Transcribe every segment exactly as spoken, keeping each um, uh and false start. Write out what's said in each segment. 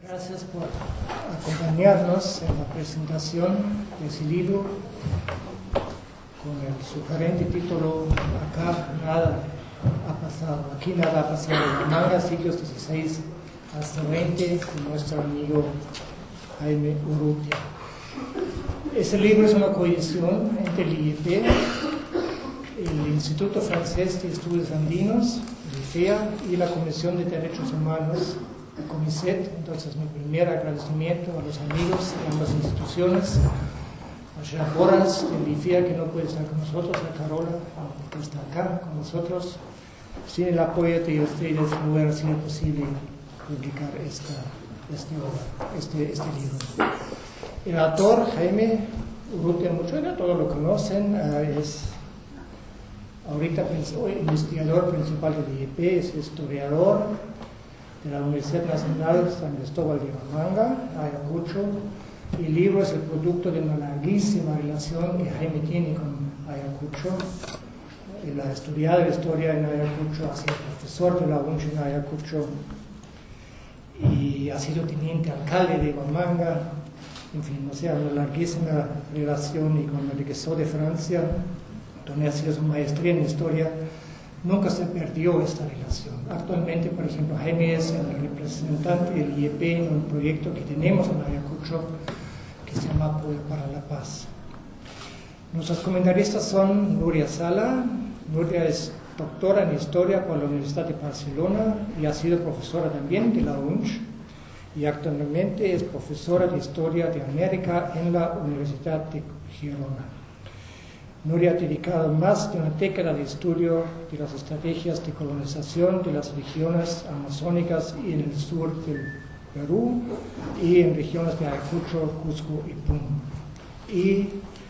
Gracias por acompañarnos en la presentación de ese libro con el sugerente título Acá nada ha pasado, aquí nada ha pasado, Huamanga, siglos dieciséis hasta veinte, de nuestro amigo Jaime Urrutia. Ese libro es una coedición entre el I E P, el Instituto Francés de Estudios Andinos, el I F E A, y la Comisión de Derechos Humanos, el COMISET. Entonces, mi primer agradecimiento a los amigos de ambas instituciones, a Jean Borras del I F E A, que no puede estar con nosotros, a Carola, que está acá con nosotros. Sin el apoyo de ustedes no hubiera sido posible publicar esta, este, este, este libro. El autor, Jaime Urrutia, muchos de todos lo conocen, uh, es ahorita investigador principal del I E P, es historiador de la Universidad Nacional San Cristóbal de Huamanga, Ayacucho, y el libro es el producto de una larguísima relación que Jaime tiene con Ayacucho. Él ha estudiado la historia en Ayacucho, ha sido profesor de la U N C H en Ayacucho y ha sido teniente alcalde de Huamanga. En fin, o sea, una larguísima relación, y cuando regresó de Francia, donde ha sido su maestría en historia, nunca se perdió esta relación. Actualmente, por ejemplo, Jaime es el representante del I E P en un proyecto que tenemos en Ayacucho que se llama Apoyo para la Paz. Nuestros comentaristas son Nuria Sala. Nuria es doctora en Historia por la Universidad de Barcelona y ha sido profesora también de la U N C H, y actualmente es profesora de Historia de América en la Universidad de Girona. Nuria ha dedicado más de una década de estudio de las estrategias de colonización de las regiones amazónicas y en el sur del Perú y en regiones de Ayacucho, Cusco y Puno. Y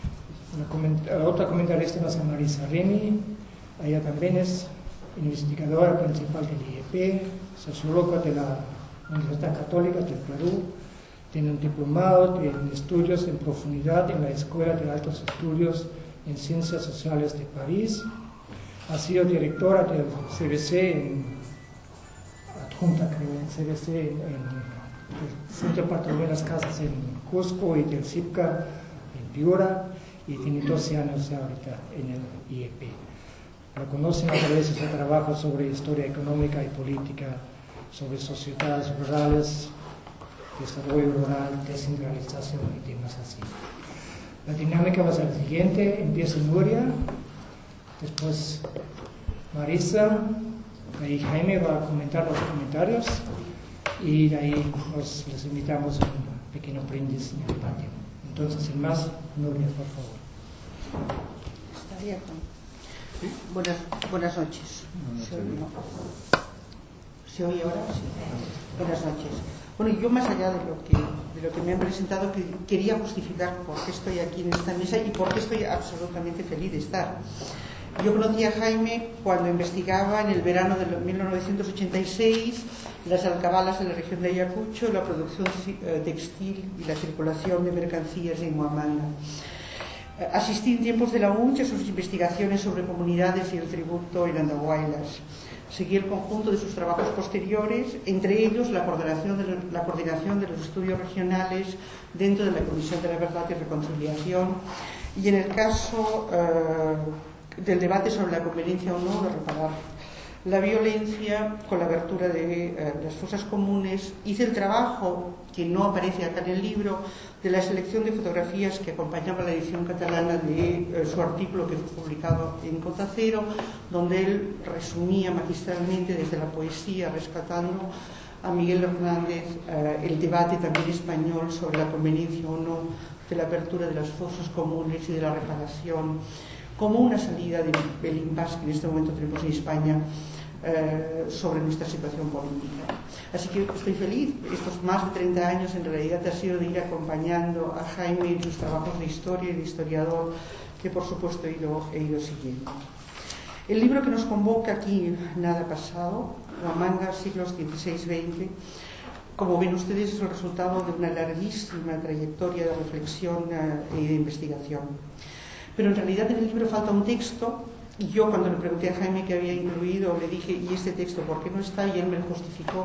la, la otra comentarista es Marisa Remy. Ella también es investigadora principal del I E P, socióloga de la Universidad Católica del Perú, tiene un diplomado en estudios en profundidad en la Escuela de Altos Estudios en Ciencias Sociales de París, ha sido directora del C B C, en, adjunta creo, en C B C, en, en el Centro Patrón de las Casas en Cusco, y del C I P C A en Piura, y tiene doce años ahorita en el I E P. Lo conocen a través de su trabajo sobre historia económica y política, sobre sociedades rurales, desarrollo rural, descentralización y temas así. La dinámica va a ser la siguiente: empieza Nuria, después Marisa, de ahí Jaime va a comentar los comentarios, y de ahí nos, les invitamos a un pequeño brindis en el patio. Entonces, sin más, Nuria, por favor. Está abierto. ¿Sí? Buenas, buenas noches. ¿Se oye, no? ¿Se oye ahora? Sí. Buenas noches. Bueno, yo, más allá de lo que, de lo que me han presentado, que quería justificar por qué estoy aquí en esta mesa y por qué estoy absolutamente feliz de estar. Yo conocí a Jaime cuando investigaba en el verano de mil novecientos ochenta y seis las alcabalas en la región de Ayacucho, la producción textil y la circulación de mercancías en Huamanga. Asistí en tiempos de la U N C H a sus investigaciones sobre comunidades y el tributo en Andahuaylas. Seguí el conjunto de sus trabajos posteriores, entre ellos la coordinación de, la coordinación de los estudios regionales dentro de la Comisión de la Verdad y Reconciliación, y en el caso eh, del debate sobre la conveniencia o no de reparar la violencia con la abertura de eh, las fosas comunes. Hice el trabajo, que no aparece acá en el libro, de la selección de fotografías que acompañaba la edición catalana de eh, su artículo que fue publicado en Cota Cero, donde él resumía magistralmente desde la poesía, rescatando a Miguel Hernández eh, el debate también español sobre la conveniencia o no de la apertura de las fosas comunes y de la reparación como una salida del, del impasse que en este momento tenemos en España eh, sobre nuestra situación política. Así que estoy feliz. Estos más de treinta años en realidad ha sido de ir acompañando a Jaime en sus trabajos de historia y de historiador, que por supuesto he ido, he ido siguiendo. El libro que nos convoca aquí, Nada pasado, Huamanga, siglos dieciséis veinte, como ven ustedes, es el resultado de una larguísima trayectoria de reflexión eh, y de investigación. Pero en realidad en el libro falta un texto, y yo, cuando le pregunté a Jaime qué había incluido, le dije, ¿y este texto por qué no está? Y él me lo justificó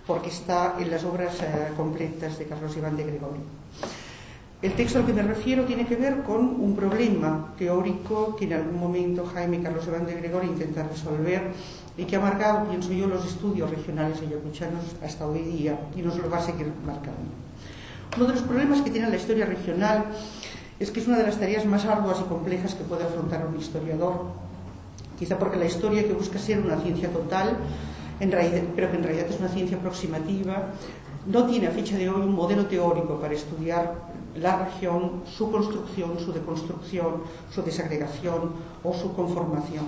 porque está en las obras eh, completas de Carlos Iván de Gregorio. El texto al que me refiero tiene que ver con un problema teórico que en algún momento Jaime y Carlos Iván de Gregorio intentan resolver y que ha marcado, pienso yo, los estudios regionales ayacuchanos hasta hoy día y nos lo va a seguir marcando. Uno de los problemas que tiene la historia regional es que es una de las tareas más arduas y complejas que puede afrontar un historiador, quizá porque la historia, que busca ser una ciencia total, en realidad, pero que en realidad es una ciencia aproximativa, no tiene a fecha de hoy un modelo teórico para estudiar la región, su construcción, su deconstrucción, su desagregación o su conformación.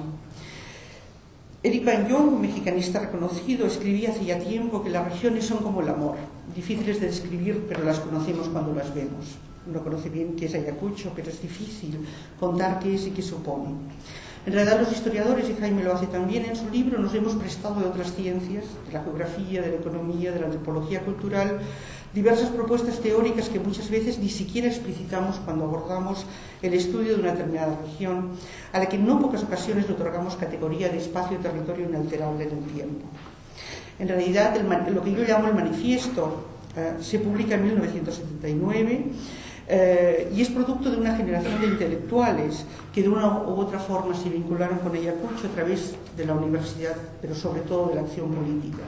Eric Van Jong, un mexicanista reconocido, escribía hace ya tiempo que las regiones son como el amor, difíciles de describir, pero las conocemos cuando las vemos. Uno conoce bien qué es Ayacucho, pero es difícil contar qué es y qué supone. En realidad, los historiadores, y Jaime lo hace también en su libro, nos hemos prestado de otras ciencias, de la geografía, de la economía, de la antropología cultural, diversas propuestas teóricas que muchas veces ni siquiera explicitamos cuando abordamos el estudio de una determinada región, a la que en no pocas ocasiones le otorgamos categoría de espacio y territorio inalterable en el tiempo. En realidad, el, lo que yo llamo el manifiesto eh, se publica en mil novecientos setenta y nueve eh, y es producto de una generación de intelectuales que de una u otra forma se vincularon con Ayacucho a través de la universidad, pero sobre todo de la acción política.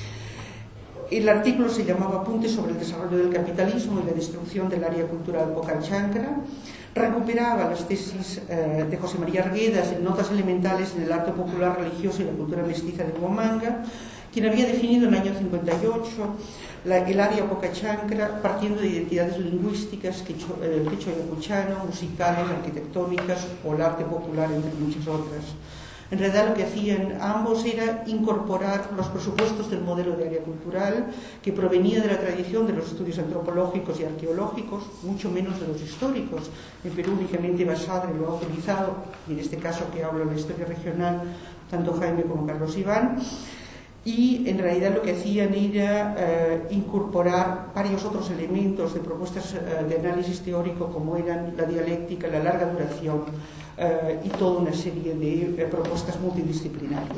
El artículo se llamaba Apuntes sobre el desarrollo del capitalismo y la destrucción del área cultural Pocal-Chancra. Recuperaba las tesis eh, de José María Arguedas en Notas elementales en el arte popular religioso y la cultura mestiza de Huamanga, quien había definido en el año cincuenta y ocho la, el área Pocal-Chancra partiendo de identidades lingüísticas, quechua, eh, el quechua ayacuchano, musicales, arquitectónicas o el arte popular, entre muchas otras. En realidad, lo que hacían ambos era incorporar los presupuestos del modelo de área cultural, que provenía de la tradición de los estudios antropológicos y arqueológicos, mucho menos de los históricos, en Perú únicamente Basadre lo ha utilizado, y en este caso que hablo de la historia regional, tanto Jaime como Carlos Iván, y en realidad lo que hacían era eh, incorporar varios otros elementos de propuestas eh, de análisis teórico, como eran la dialéctica, la larga duración, Uh, y toda una serie de uh, propuestas multidisciplinarias.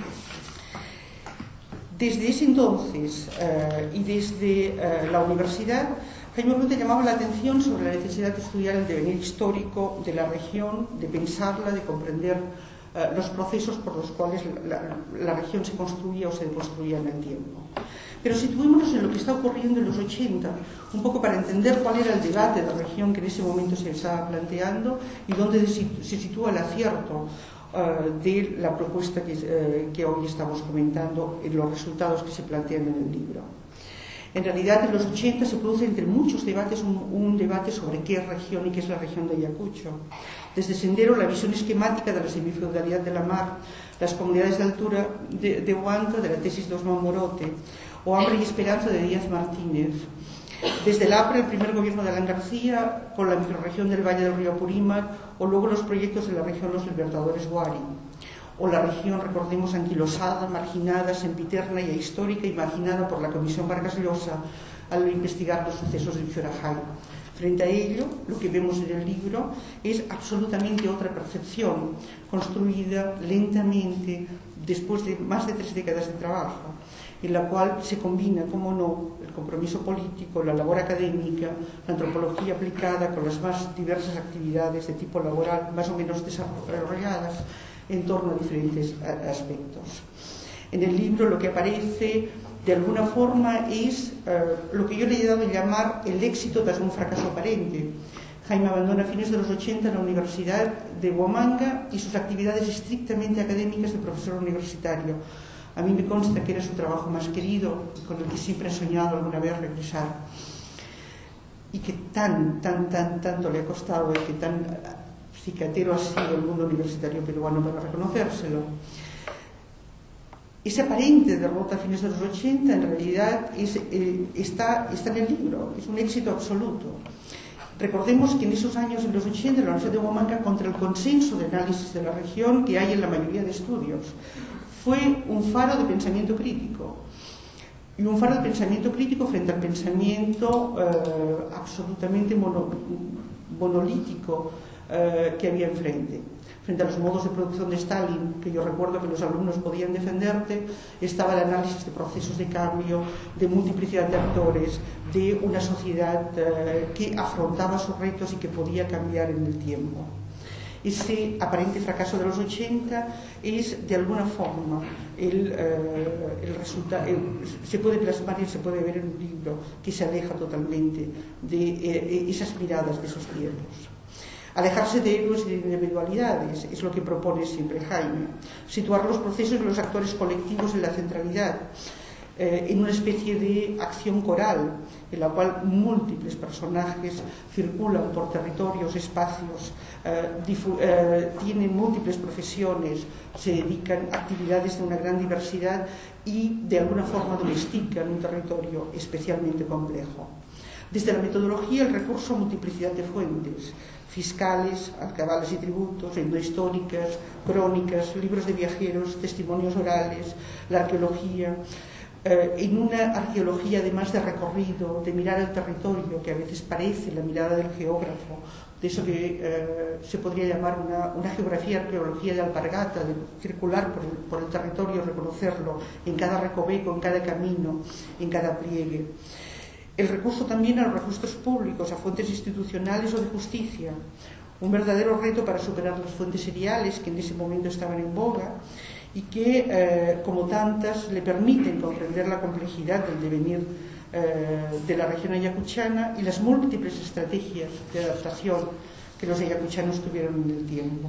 Desde ese entonces uh, y desde uh, la universidad, Jaime Orrute llamaba la atención sobre la necesidad de estudiar el devenir histórico de la región, de pensarla, de comprender uh, los procesos por los cuales la, la, la región se construía o se deconstruía en el tiempo. Pero situémonos en lo que está ocurriendo en los ochenta, un poco para entender cuál era el debate de la región que en ese momento se estaba planteando y dónde se sitúa el acierto uh, de la propuesta que, uh, que hoy estamos comentando en los resultados que se plantean en el libro. En realidad, en los ochenta se produce entre muchos debates un, un debate sobre qué es región y qué es la región de Ayacucho. Desde Sendero, la visión esquemática de la semifeudalidad de la mar, las comunidades de altura de, de Huanta, de la tesis de Osman Morote, o Hambre y Esperanza de Díaz Martínez. Desde el APRE, el primer gobierno de Alan García, con la microrregión del Valle del Río Apurímac, o luego los proyectos de la región Los Libertadores Huari. O la región, recordemos, anquilosada, marginada, sempiterna y ahistórica, imaginada por la Comisión Vargas Llosa al investigar los sucesos de Xurajay. Frente a ello, lo que vemos en el libro es absolutamente otra percepción, construida lentamente, después de más de tres décadas de trabajo, en la cual se combina, como no, el compromiso político, la labor académica, la antropología aplicada con las más diversas actividades de tipo laboral, más o menos desarrolladas, en torno a diferentes aspectos. En el libro lo que aparece de alguna forma es uh, lo que yo le he dado a llamar el éxito tras un fracaso aparente. Jaime abandona a fines de los ochenta la Universidad de Huamanga y sus actividades estrictamente académicas de profesor universitario. A mí me consta que era su trabajo más querido, con el que siempre he soñado alguna vez regresar. Y que tan, tan, tan, tanto le ha costado y que tan cicatero ha sido el mundo universitario peruano para reconocérselo. Esa aparente derrota a fines de los ochenta en realidad es, eh, está, está en el libro, es un éxito absoluto. Recordemos que en esos años, en los ochenta, la Universidad de Huamanga, contra el consenso de análisis de la región que hay en la mayoría de estudios, fue un faro de pensamiento crítico. Y un faro de pensamiento crítico frente al pensamiento eh, absolutamente mono, monolítico eh, que había enfrente. Frente a los modos de producción de Stalin, que yo recuerdo que los alumnos podían defenderte, estaba el análisis de procesos de cambio, de multiplicidad de actores, de una sociedad eh, que afrontaba sus retos y que podía cambiar en el tiempo. Ese aparente fracaso de los ochenta es, de alguna forma, el, eh, el resultado, se puede plasmar y se puede ver en un libro que se aleja totalmente de eh, esas miradas de esos tiempos. Alejarse de héroes y de individualidades es lo que propone siempre Jaime. Situar los procesos y los actores colectivos en la centralidad, eh, en una especie de acción coral, en la cual múltiples personajes circulan por territorios, espacios, eh, eh, tienen múltiples profesiones, se dedican a actividades de una gran diversidad y de alguna forma domestican un territorio especialmente complejo. Desde la metodología, el recurso a multiplicidad de fuentes, fiscales, alcabales y tributos, endohistóricas, crónicas, libros de viajeros, testimonios orales, la arqueología, eh, en una arqueología además de recorrido, de mirar el territorio, que a veces parece la mirada del geógrafo, de eso que eh, se podría llamar una, una geografía, arqueología de alpargata, de circular por el, por el territorio, reconocerlo en cada recoveco, en cada camino, en cada pliegue. El recurso también a los registros públicos, a fuentes institucionales o de justicia, un verdadero reto para superar las fuentes seriales que en ese momento estaban en boga y que, eh, como tantas, le permiten comprender la complejidad del devenir eh, de la región ayacuchana y las múltiples estrategias de adaptación que los ayacuchanos tuvieron en el tiempo.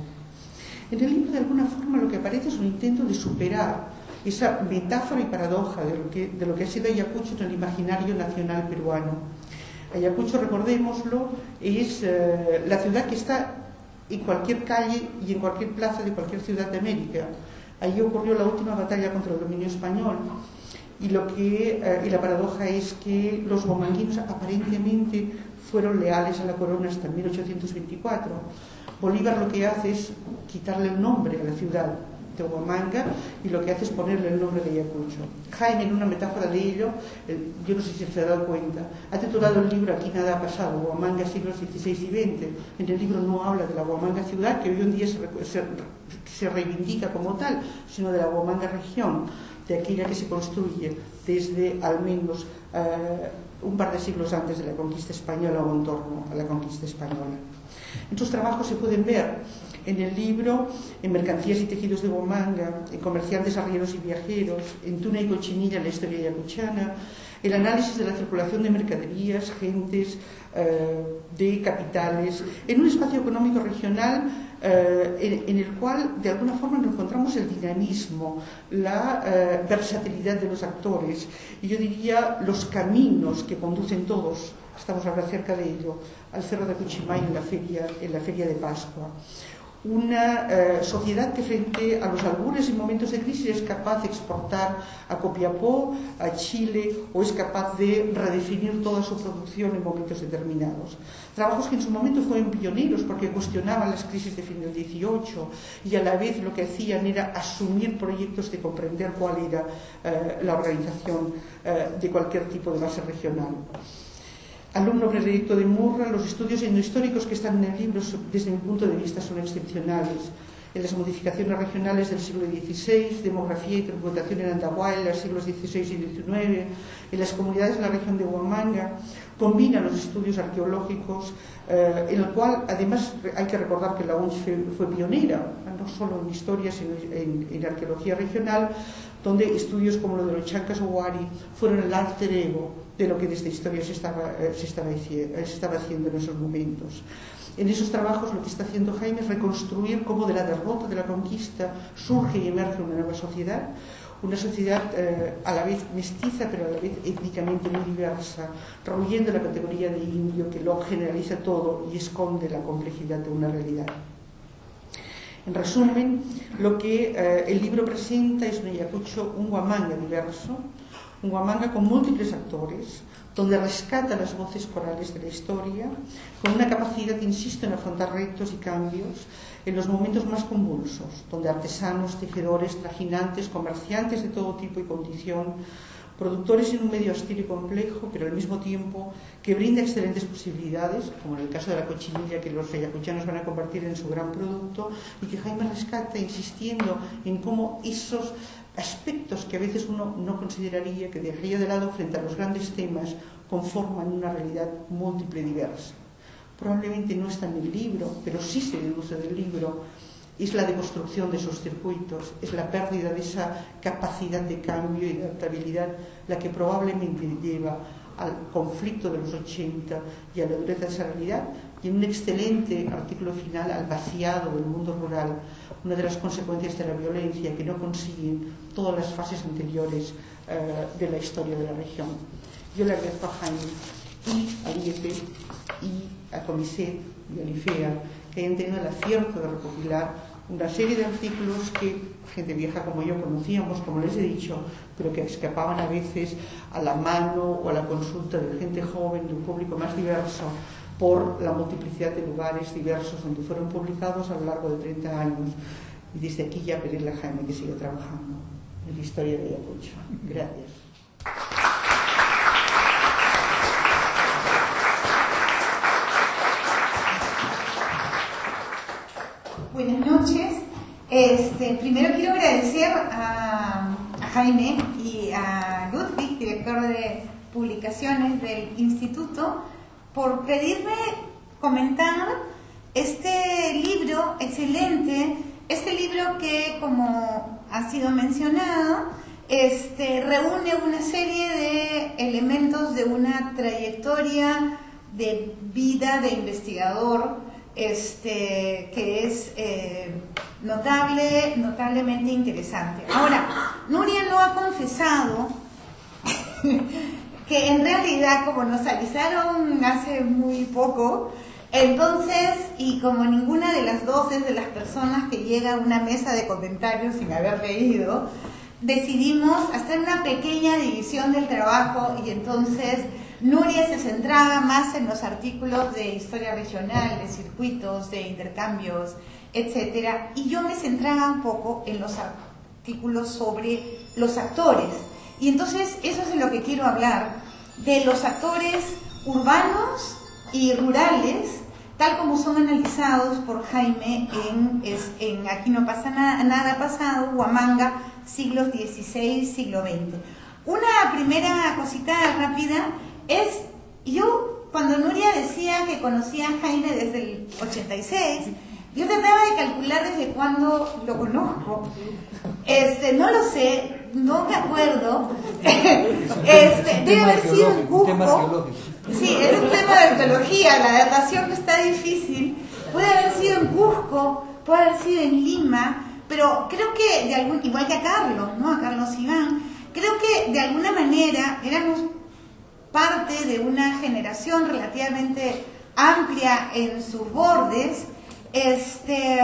En el libro, de alguna forma, lo que aparece es un intento de superar esa metáfora y paradoja de lo que, de lo que ha sido Ayacucho en el imaginario nacional peruano. Ayacucho, recordémoslo, es eh, la ciudad que está en cualquier calle y en cualquier plaza de cualquier ciudad de América. Allí ocurrió la última batalla contra el dominio español y, lo que, eh, y la paradoja es que los huamanguinos aparentemente fueron leales a la corona hasta mil ochocientos veinticuatro. Bolívar lo que hace es quitarle el nombre a la ciudad de Huamanga y lo que hace es ponerle el nombre de Ayacucho. Jaime, en una metáfora de ello, eh, yo no sé si se ha dado cuenta, ha titulado el libro Aquí nada ha pasado, Huamanga siglos dieciséis y veinte. En el libro no habla de la Huamanga ciudad, que hoy en día se, se, se reivindica como tal, sino de la Huamanga región, de aquella que se construye desde al menos eh, un par de siglos antes de la conquista española o en torno a la conquista española. En sus trabajos se pueden ver en el libro, en Mercancías y tejidos de Huamanga, en Comerciantes, arrieros y viajeros, en Tuna y cochinilla, la historia ayacuchana, el análisis de la circulación de mercaderías, gentes, eh, de capitales, en un espacio económico regional eh, en, en el cual de alguna forma nos encontramos el dinamismo, la eh, versatilidad de los actores y yo diría los caminos que conducen todos, estamos ahora cerca de ello, al Cerro de Cuchimay en la feria, en la feria de Pascua. Una eh, sociedad que frente a los albures y momentos de crisis es capaz de exportar a Copiapó, a Chile, o es capaz de redefinir toda su producción en momentos determinados. Trabajos que en su momento fueron pioneros porque cuestionaban las crisis de fin del dieciocho y a la vez lo que hacían era asumir proyectos de comprender cuál era eh, la organización eh, de cualquier tipo de base regional. Alumno predilecto de Murra, los estudios etnohistóricos que están en el libro desde mi punto de vista son excepcionales. En las modificaciones regionales del siglo dieciséis, demografía y tributación en Andahuayla, siglos dieciséis y diecinueve, en las comunidades de la región de Huamanga, combina los estudios arqueológicos, eh, en el cual además hay que recordar que la U N S fue, fue pionera, no solo en historia, sino en, en arqueología regional, donde estudios como lo de los Chancas o Huari fueron el alter ego de lo que desde historia se estaba, eh, se, estaba, se estaba haciendo en esos momentos. En esos trabajos lo que está haciendo Jaime es reconstruir cómo de la derrota de la conquista surge y emerge una nueva sociedad, una sociedad eh, a la vez mestiza pero a la vez étnicamente muy diversa, rehuyendo la categoría de indio que lo generaliza todo y esconde la complejidad de una realidad. En resumen, lo que eh, el libro presenta es un Ayacucho, un Huamanga diverso, un Huamanga con múltiples actores, donde rescata las voces corales de la historia, con una capacidad, insisto, en afrontar retos y cambios en los momentos más convulsos, donde artesanos, tejedores, trajinantes, comerciantes de todo tipo y condición productores en un medio hostil y complejo, pero al mismo tiempo que brinda excelentes posibilidades, como en el caso de la cochinilla, que los ayacuchanos van a convertir en su gran producto, y que Jaime rescata insistiendo en cómo esos aspectos que a veces uno no consideraría, que dejaría de lado frente a los grandes temas, conforman una realidad múltiple y diversa. Probablemente no está en el libro, pero sí se deduce del libro. Es la deconstrucción de esos circuitos, es la pérdida de esa capacidad de cambio y de adaptabilidad la que probablemente lleva al conflicto de los ochenta y a la dureza de esa realidad, y en un excelente artículo final al vaciado del mundo rural, una de las consecuencias de la violencia que no consiguen todas las fases anteriores eh, de la historia de la región. Yo le agradezco a Jaime y a I E P y a Comiset y a Lifea que hayan tenido el acierto de recopilar una serie de artículos que gente vieja como yo conocíamos, como les he dicho, pero que escapaban a veces a la mano o a la consulta de gente joven, de un público más diverso, por la multiplicidad de lugares diversos donde fueron publicados a lo largo de treinta años. Y desde aquí ya pedirle a Jaime que siga trabajando en la historia de Ayacucho. Gracias. Buenas noches. Este, primero quiero agradecer a, a Jaime y a Ludwig, director de publicaciones del Instituto, por pedirme comentar este libro excelente, este libro que, como ha sido mencionado, este, reúne una serie de elementos de una trayectoria de vida de investigador, Este, que es eh, notable, notablemente interesante. Ahora, Nuria no ha confesado que en realidad, como nos avisaron hace muy poco, entonces, y como ninguna de las dos es de las personas que llega a una mesa de comentarios sin haber leído, decidimos hacer una pequeña división del trabajo, y entonces Nuria se centraba más en los artículos de historia regional, de circuitos, de intercambios, etcétera, y yo me centraba un poco en los artículos sobre los actores. Y entonces eso es de lo que quiero hablar, de los actores urbanos y rurales, tal como son analizados por Jaime en, en Aquí no pasa nada, nada pasado, Huamanga, siglos dieciséis, siglo veinte. Una primera cosita rápida es, yo cuando Nuria decía que conocía a Jaime desde el ochenta y seis, yo trataba de calcular desde cuándo lo conozco. Este, no lo sé, no me acuerdo. Este, debe haber sido en Cusco. Sí, es un tema de arqueología, la datación está difícil. Puede haber sido en Cusco, puede haber sido en Lima, pero creo que de algún, igual que a Carlos, ¿no? A Carlos Iván, creo que de alguna manera éramos parte de una generación relativamente amplia en sus bordes, este,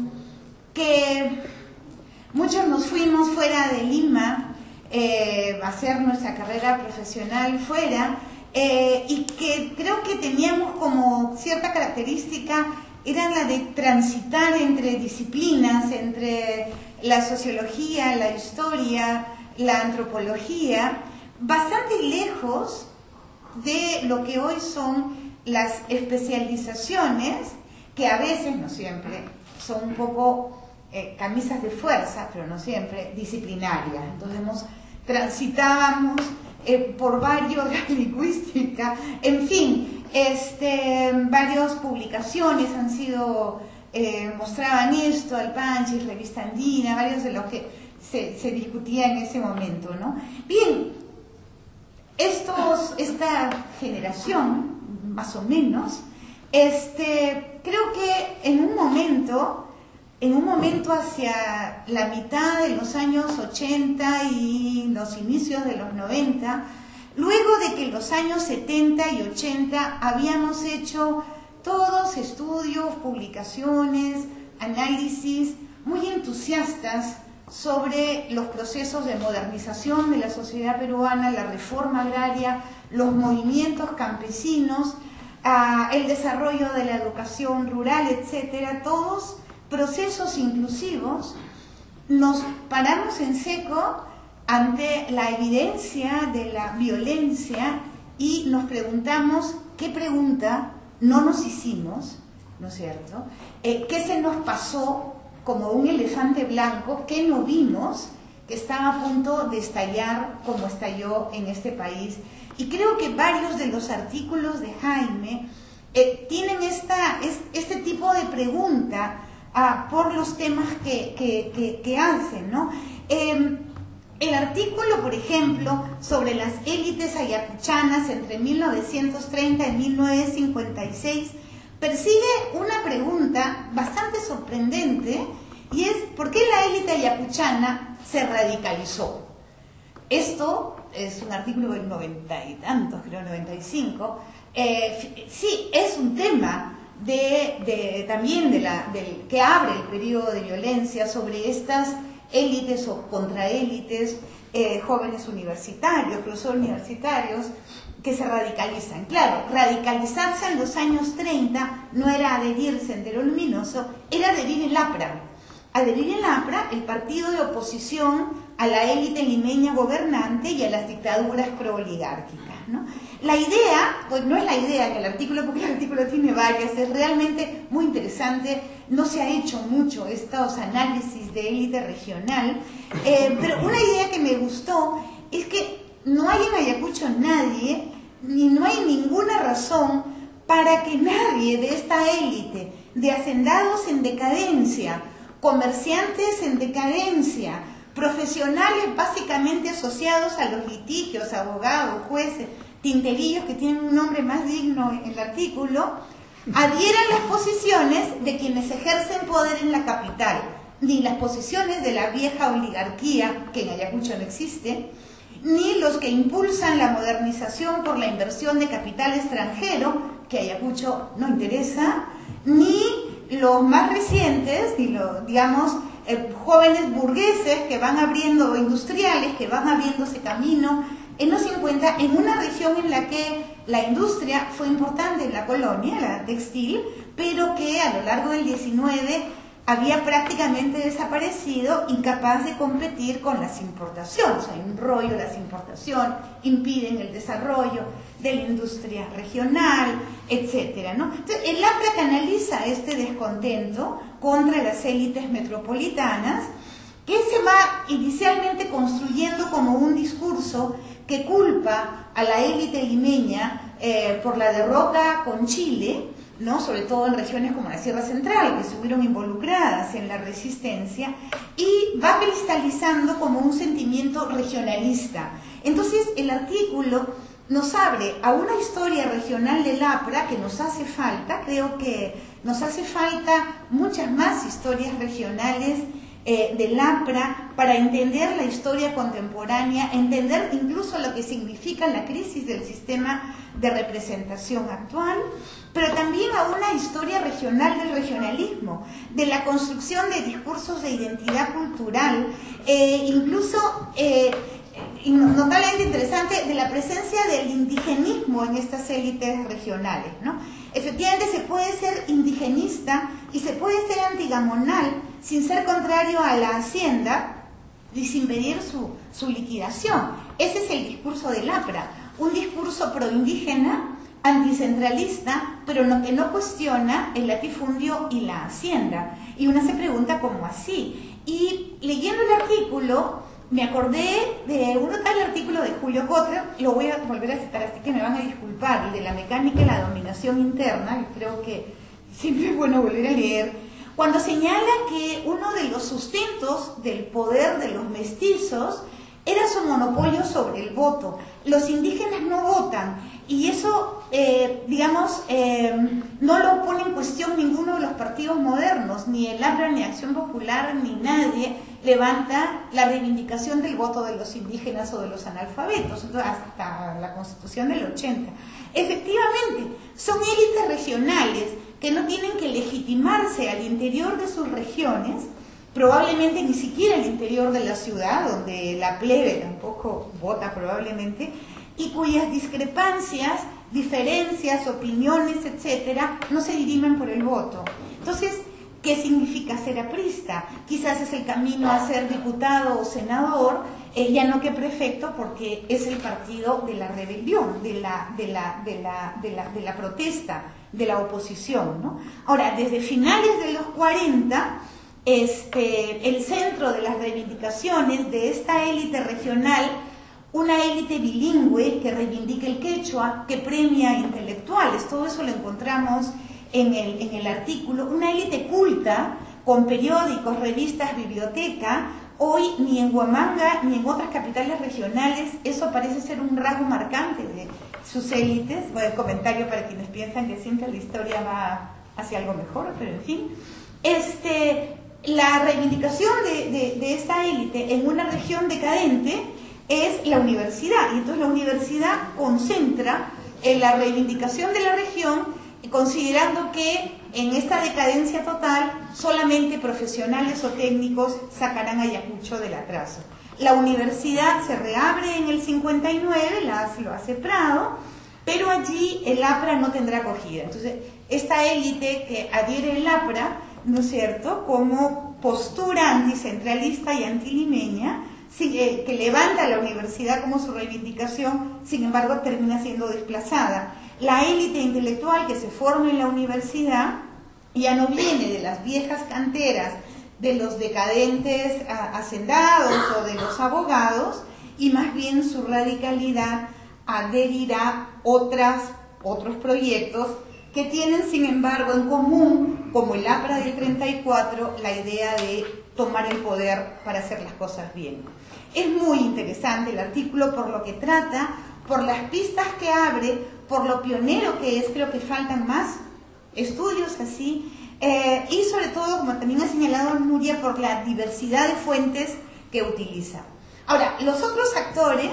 que muchos nos fuimos fuera de Lima eh, a hacer nuestra carrera profesional fuera, eh, y que creo que teníamos como cierta característica, era la de transitar entre disciplinas, entre la sociología, la historia, la antropología, bastante lejos de lo que hoy son las especializaciones, que a veces, no siempre, son un poco eh, camisas de fuerza, pero no siempre, disciplinarias. Entonces nos transitábamos eh, por varios, la lingüística, en fin, este, varias publicaciones han sido, eh, mostraban esto, Alpanchis, Revista Andina, varios de los que se, se discutía en ese momento, ¿no? Bien, estos, esta generación, más o menos, este, creo que en un momento, en un momento hacia la mitad de los años ochenta y los inicios de los noventa, luego de que en los años setenta y ochenta habíamos hecho todos estudios, publicaciones, análisis muy entusiastas sobre los procesos de modernización de la sociedad peruana, la reforma agraria, los movimientos campesinos, uh, el desarrollo de la educación rural, etcétera, todos procesos inclusivos, nos paramos en seco ante la evidencia de la violencia y nos preguntamos qué pregunta no nos hicimos, ¿no es cierto? Eh, ¿Qué se nos pasó como un elefante blanco? ¿Qué no vimos que estaba a punto de estallar como estalló en este país? Y creo que varios de los artículos de Jaime eh, tienen esta, es, este tipo de pregunta ah, por los temas que, que, que, que hacen, ¿no? Eh, el artículo, por ejemplo, sobre las élites ayacuchanas entre mil novecientos treinta y mil novecientos cincuenta y seis persigue una pregunta bastante sorprendente, y es ¿por qué la élite ayacuchana se radicalizó? Esto es un artículo del noventa y tantos, creo noventa y cinco. Eh, sí, es un tema de, de, también de la, del, que abre el periodo de violencia sobre estas élites o contraélites, eh, jóvenes universitarios, profesores universitarios, que se radicalizan. Claro, radicalizarse en los años treinta no era adherir Sendero Luminoso, era adherir el APRA. Adherir el APRA, el partido de oposición a la élite limeña gobernante y a las dictaduras pro-oligárquicas, ¿no? La idea, pues no es la idea que el artículo, porque el artículo tiene varias, es realmente muy interesante, no se ha hecho mucho estos análisis de élite regional, eh, pero una idea que me gustó es que no hay en Ayacucho nadie, ni no hay ninguna razón para que nadie de esta élite, de hacendados en decadencia, comerciantes en decadencia, profesionales básicamente asociados a los litigios, abogados, jueces, tinterillos que tienen un nombre más digno en el artículo, adhieran las posiciones de quienes ejercen poder en la capital, ni las posiciones de la vieja oligarquía, que en Ayacucho no existe, ni los que impulsan la modernización por la inversión de capital extranjero, que a Ayacucho no interesa, ni los más recientes, ni los, digamos, eh, jóvenes burgueses que van abriendo, industriales, que van abriéndose camino en los cincuenta, en una región en la que la industria fue importante en la colonia, la textil, pero que a lo largo del diecinueve había prácticamente desaparecido, incapaz de competir con las importaciones. Hay un rollo, las importaciones impiden el desarrollo de la industria regional, etcétera, ¿no? Entonces, el APRA canaliza este descontento contra las élites metropolitanas, que se va inicialmente construyendo como un discurso que culpa a la élite limeña eh, por la derrota con Chile, ¿no? Sobre todo en regiones como la Sierra Central, que estuvieron involucradas en la resistencia, y va cristalizando como un sentimiento regionalista. Entonces, el artículo nos abre a una historia regional del APRA que nos hace falta, creo que nos hace falta muchas más historias regionales eh, del APRA para entender la historia contemporánea, entender incluso lo que significa la crisis del sistema de representación actual, pero también a una historia regional del regionalismo, de la construcción de discursos de identidad cultural, eh, incluso eh, notablemente interesante, de la presencia del indigenismo en estas élites regionales, ¿no? Efectivamente se puede ser indigenista y se puede ser antigamonal sin ser contrario a la hacienda y sin pedir su, su liquidación. Ese es el discurso del APRA, un discurso proindígena, anticentralista, pero no, que no cuestiona el latifundio y la hacienda. Y uno se pregunta cómo así. Y leyendo el artículo, me acordé de un tal artículo de Julio Kotler, lo voy a volver a citar, así que me van a disculpar, el de la mecánica y la dominación interna, que creo que siempre es bueno volver a leer, cuando señala que uno de los sustentos del poder de los mestizos era su monopolio sobre el voto. Los indígenas no votan, y eso, eh, digamos, eh, no lo pone en cuestión ninguno de los partidos modernos, ni el APRA, ni Acción Popular, ni nadie levanta la reivindicación del voto de los indígenas o de los analfabetos, entonces, hasta la Constitución del ochenta. Efectivamente, son élites regionales que no tienen que legitimarse al interior de sus regiones, probablemente ni siquiera al interior de la ciudad, donde la plebe tampoco vota probablemente, y cuyas discrepancias, diferencias, opiniones, etcétera, no se dirimen por el voto. Entonces, ¿Qué significa ser aprista? Quizás es el camino a ser diputado o senador, eh, ya no que prefecto, porque es el partido de la rebelión, de la, de la, de la, de la, de la protesta, de la oposición, ¿no? Ahora, desde finales de los cuarenta, este, el centro de las reivindicaciones de esta élite regional, una élite bilingüe que reivindica el quechua, que premia intelectuales, todo eso lo encontramos en el, en el artículo, una élite culta, con periódicos, revistas, biblioteca. Hoy ni en Huamanga ni en otras capitales regionales eso parece ser un rasgo marcante de sus élites. Bueno, el comentario para quienes piensan que siempre la historia va hacia algo mejor, pero en fin. Este, la reivindicación de, de, de esta élite en una región decadente es la universidad, y entonces la universidad concentra en la reivindicación de la región, considerando que en esta decadencia total solamente profesionales o técnicos sacarán a Ayacucho del atraso. La universidad se reabre en el cincuenta y nueve, la, lo hace Prado, pero allí el APRA no tendrá acogida. Entonces, esta élite que adhiere el APRA, ¿no es cierto?, como postura anticentralista y antilimeña, que levanta la universidad como su reivindicación, sin embargo termina siendo desplazada. La élite intelectual que se forma en la universidad ya no viene de las viejas canteras de los decadentes hacendados o de los abogados, y más bien su radicalidad adherirá otras, otros proyectos que tienen sin embargo en común, como el APRA del treinta y cuatro, la idea de tomar el poder para hacer las cosas bien. Es muy interesante el artículo por lo que trata, por las pistas que abre, por lo pionero que es. Creo que faltan más estudios así, eh, y sobre todo, como también ha señalado Nuria, por la diversidad de fuentes que utiliza. Ahora, los otros actores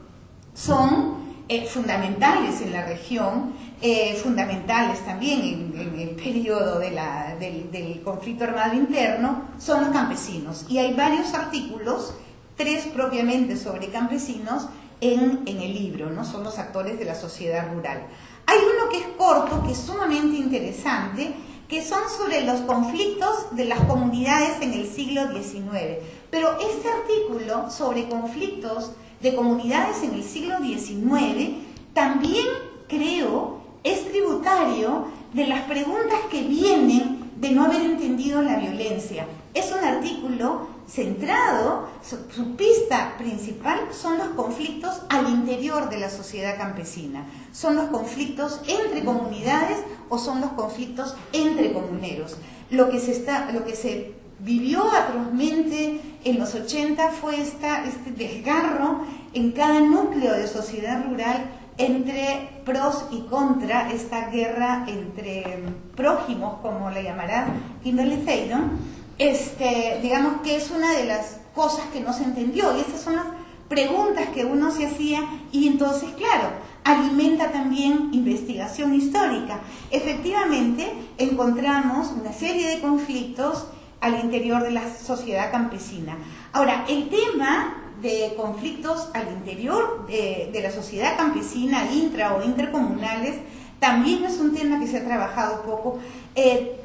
son eh, fundamentales en la región, eh, fundamentales también en, en el periodo de la, del, del conflicto armado interno, son los campesinos. Y hay varios artículos, tres propiamente sobre campesinos, en, en el libro, ¿no? Son los actores de la sociedad rural. Hay uno que es corto, que es sumamente interesante, que son sobre los conflictos de las comunidades en el siglo diecinueve. Pero este artículo sobre conflictos de comunidades en el siglo diecinueve también, creo, es tributario de las preguntas que vienen de no haber entendido la violencia. Es un artículo centrado, su, su pista principal son los conflictos al interior de la sociedad campesina. Son los conflictos entre comunidades o son los conflictos entre comuneros. Lo que se, está, lo que se vivió atrozmente en los ochenta fue esta, este desgarro en cada núcleo de sociedad rural entre pros y contra, esta guerra entre prójimos, como la llamará Kimberly Theydon. Este, digamos que es una de las cosas que no se entendió, y esas son las preguntas que uno se hacía, y entonces, claro, alimenta también investigación histórica. Efectivamente, encontramos una serie de conflictos al interior de la sociedad campesina. Ahora, el tema de conflictos al interior de, de la sociedad campesina, intra o intercomunales, también es un tema que se ha trabajado poco. Eh,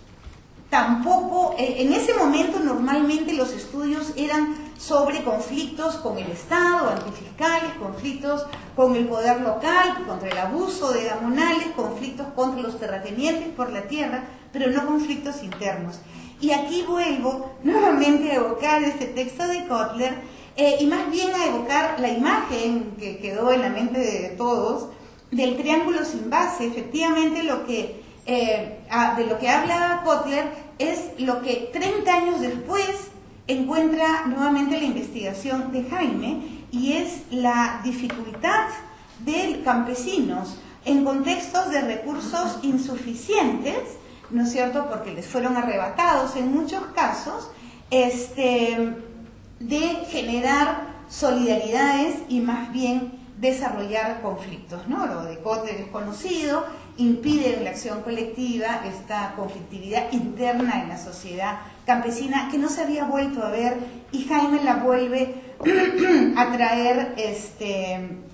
Tampoco, eh, en ese momento normalmente los estudios eran sobre conflictos con el Estado, antifiscales, conflictos con el poder local, contra el abuso de gamonales, conflictos contra los terratenientes por la tierra, pero no conflictos internos. Y aquí vuelvo nuevamente a evocar este texto de Kotler, eh, y más bien a evocar la imagen que quedó en la mente de todos del triángulo sin base. Efectivamente, lo que Eh, de lo que habla Kotler es lo que treinta años después encuentra nuevamente la investigación de Jaime, y es la dificultad de campesinos en contextos de recursos insuficientes, ¿no es cierto?, porque les fueron arrebatados en muchos casos, este, de generar solidaridades y más bien desarrollar conflictos, ¿no? Lo de Kotler es conocido, impide la acción colectiva, esta conflictividad interna en la sociedad campesina que no se había vuelto a ver, y Jaime la vuelve a traer este,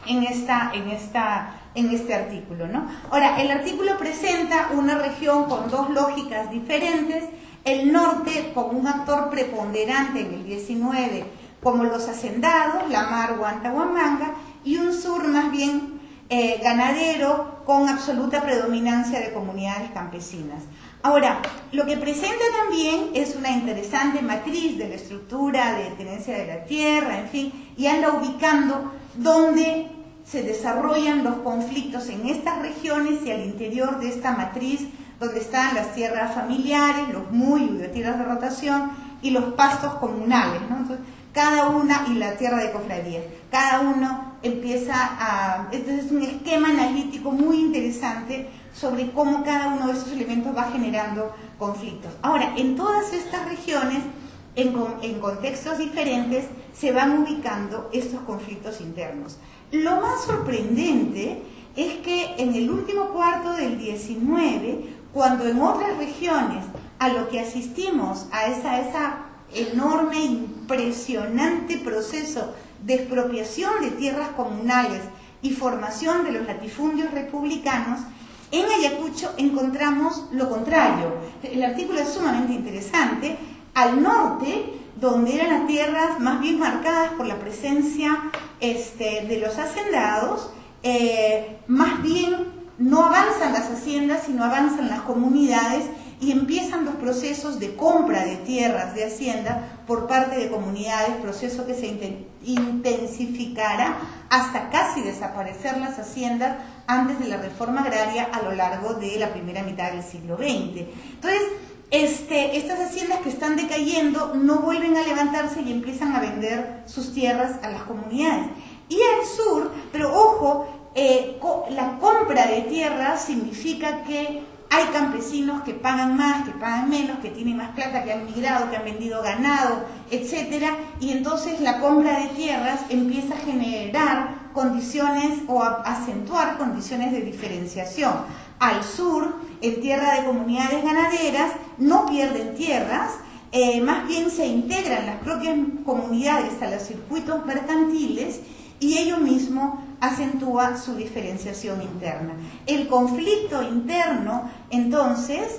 en, esta, en, esta, en este artículo, ¿no? Ahora, el artículo presenta una región con dos lógicas diferentes, el norte con un actor preponderante en el diecinueve, como los hacendados, la Mar Huanta-Huamanga, y un sur más bien eh, ganadero con absoluta predominancia de comunidades campesinas. Ahora, lo que presenta también es una interesante matriz de la estructura de tenencia de la tierra, en fin, y anda ubicando dónde se desarrollan los conflictos en estas regiones y al interior de esta matriz, donde están las tierras familiares, los muy de tierras de rotación y los pastos comunales, ¿no? Entonces, cada una, y la tierra de cofradías, cada uno empieza a... Entonces es un esquema analítico muy interesante sobre cómo cada uno de estos elementos va generando conflictos. Ahora, en todas estas regiones, en, en contextos diferentes, se van ubicando estos conflictos internos. Lo más sorprendente es que en el último cuarto del diecinueve, cuando en otras regiones a lo que asistimos, a esa, esa enorme, impresionante proceso de expropiación de tierras comunales y formación de los latifundios republicanos, en Ayacucho encontramos lo contrario. El artículo es sumamente interesante. Al norte, donde eran las tierras más bien marcadas por la presencia este, de los hacendados, eh, más bien no avanzan las haciendas, sino avanzan las comunidades y empiezan los procesos de compra de tierras de hacienda por parte de comunidades, proceso que se intensificará hasta casi desaparecer las haciendas antes de la reforma agraria a lo largo de la primera mitad del siglo veinte. Entonces, este, estas haciendas que están decayendo no vuelven a levantarse y empiezan a vender sus tierras a las comunidades. Y al sur, pero ojo, eh, la compra de tierras significa que hay campesinos que pagan más, que pagan menos, que tienen más plata, que han migrado, que han vendido ganado, etcétera, y entonces la compra de tierras empieza a generar condiciones o a acentuar condiciones de diferenciación. Al sur, en tierra de comunidades ganaderas, no pierden tierras, eh, más bien se integran las propias comunidades a los circuitos mercantiles y ello mismo acentúa su diferenciación interna. El conflicto interno, entonces,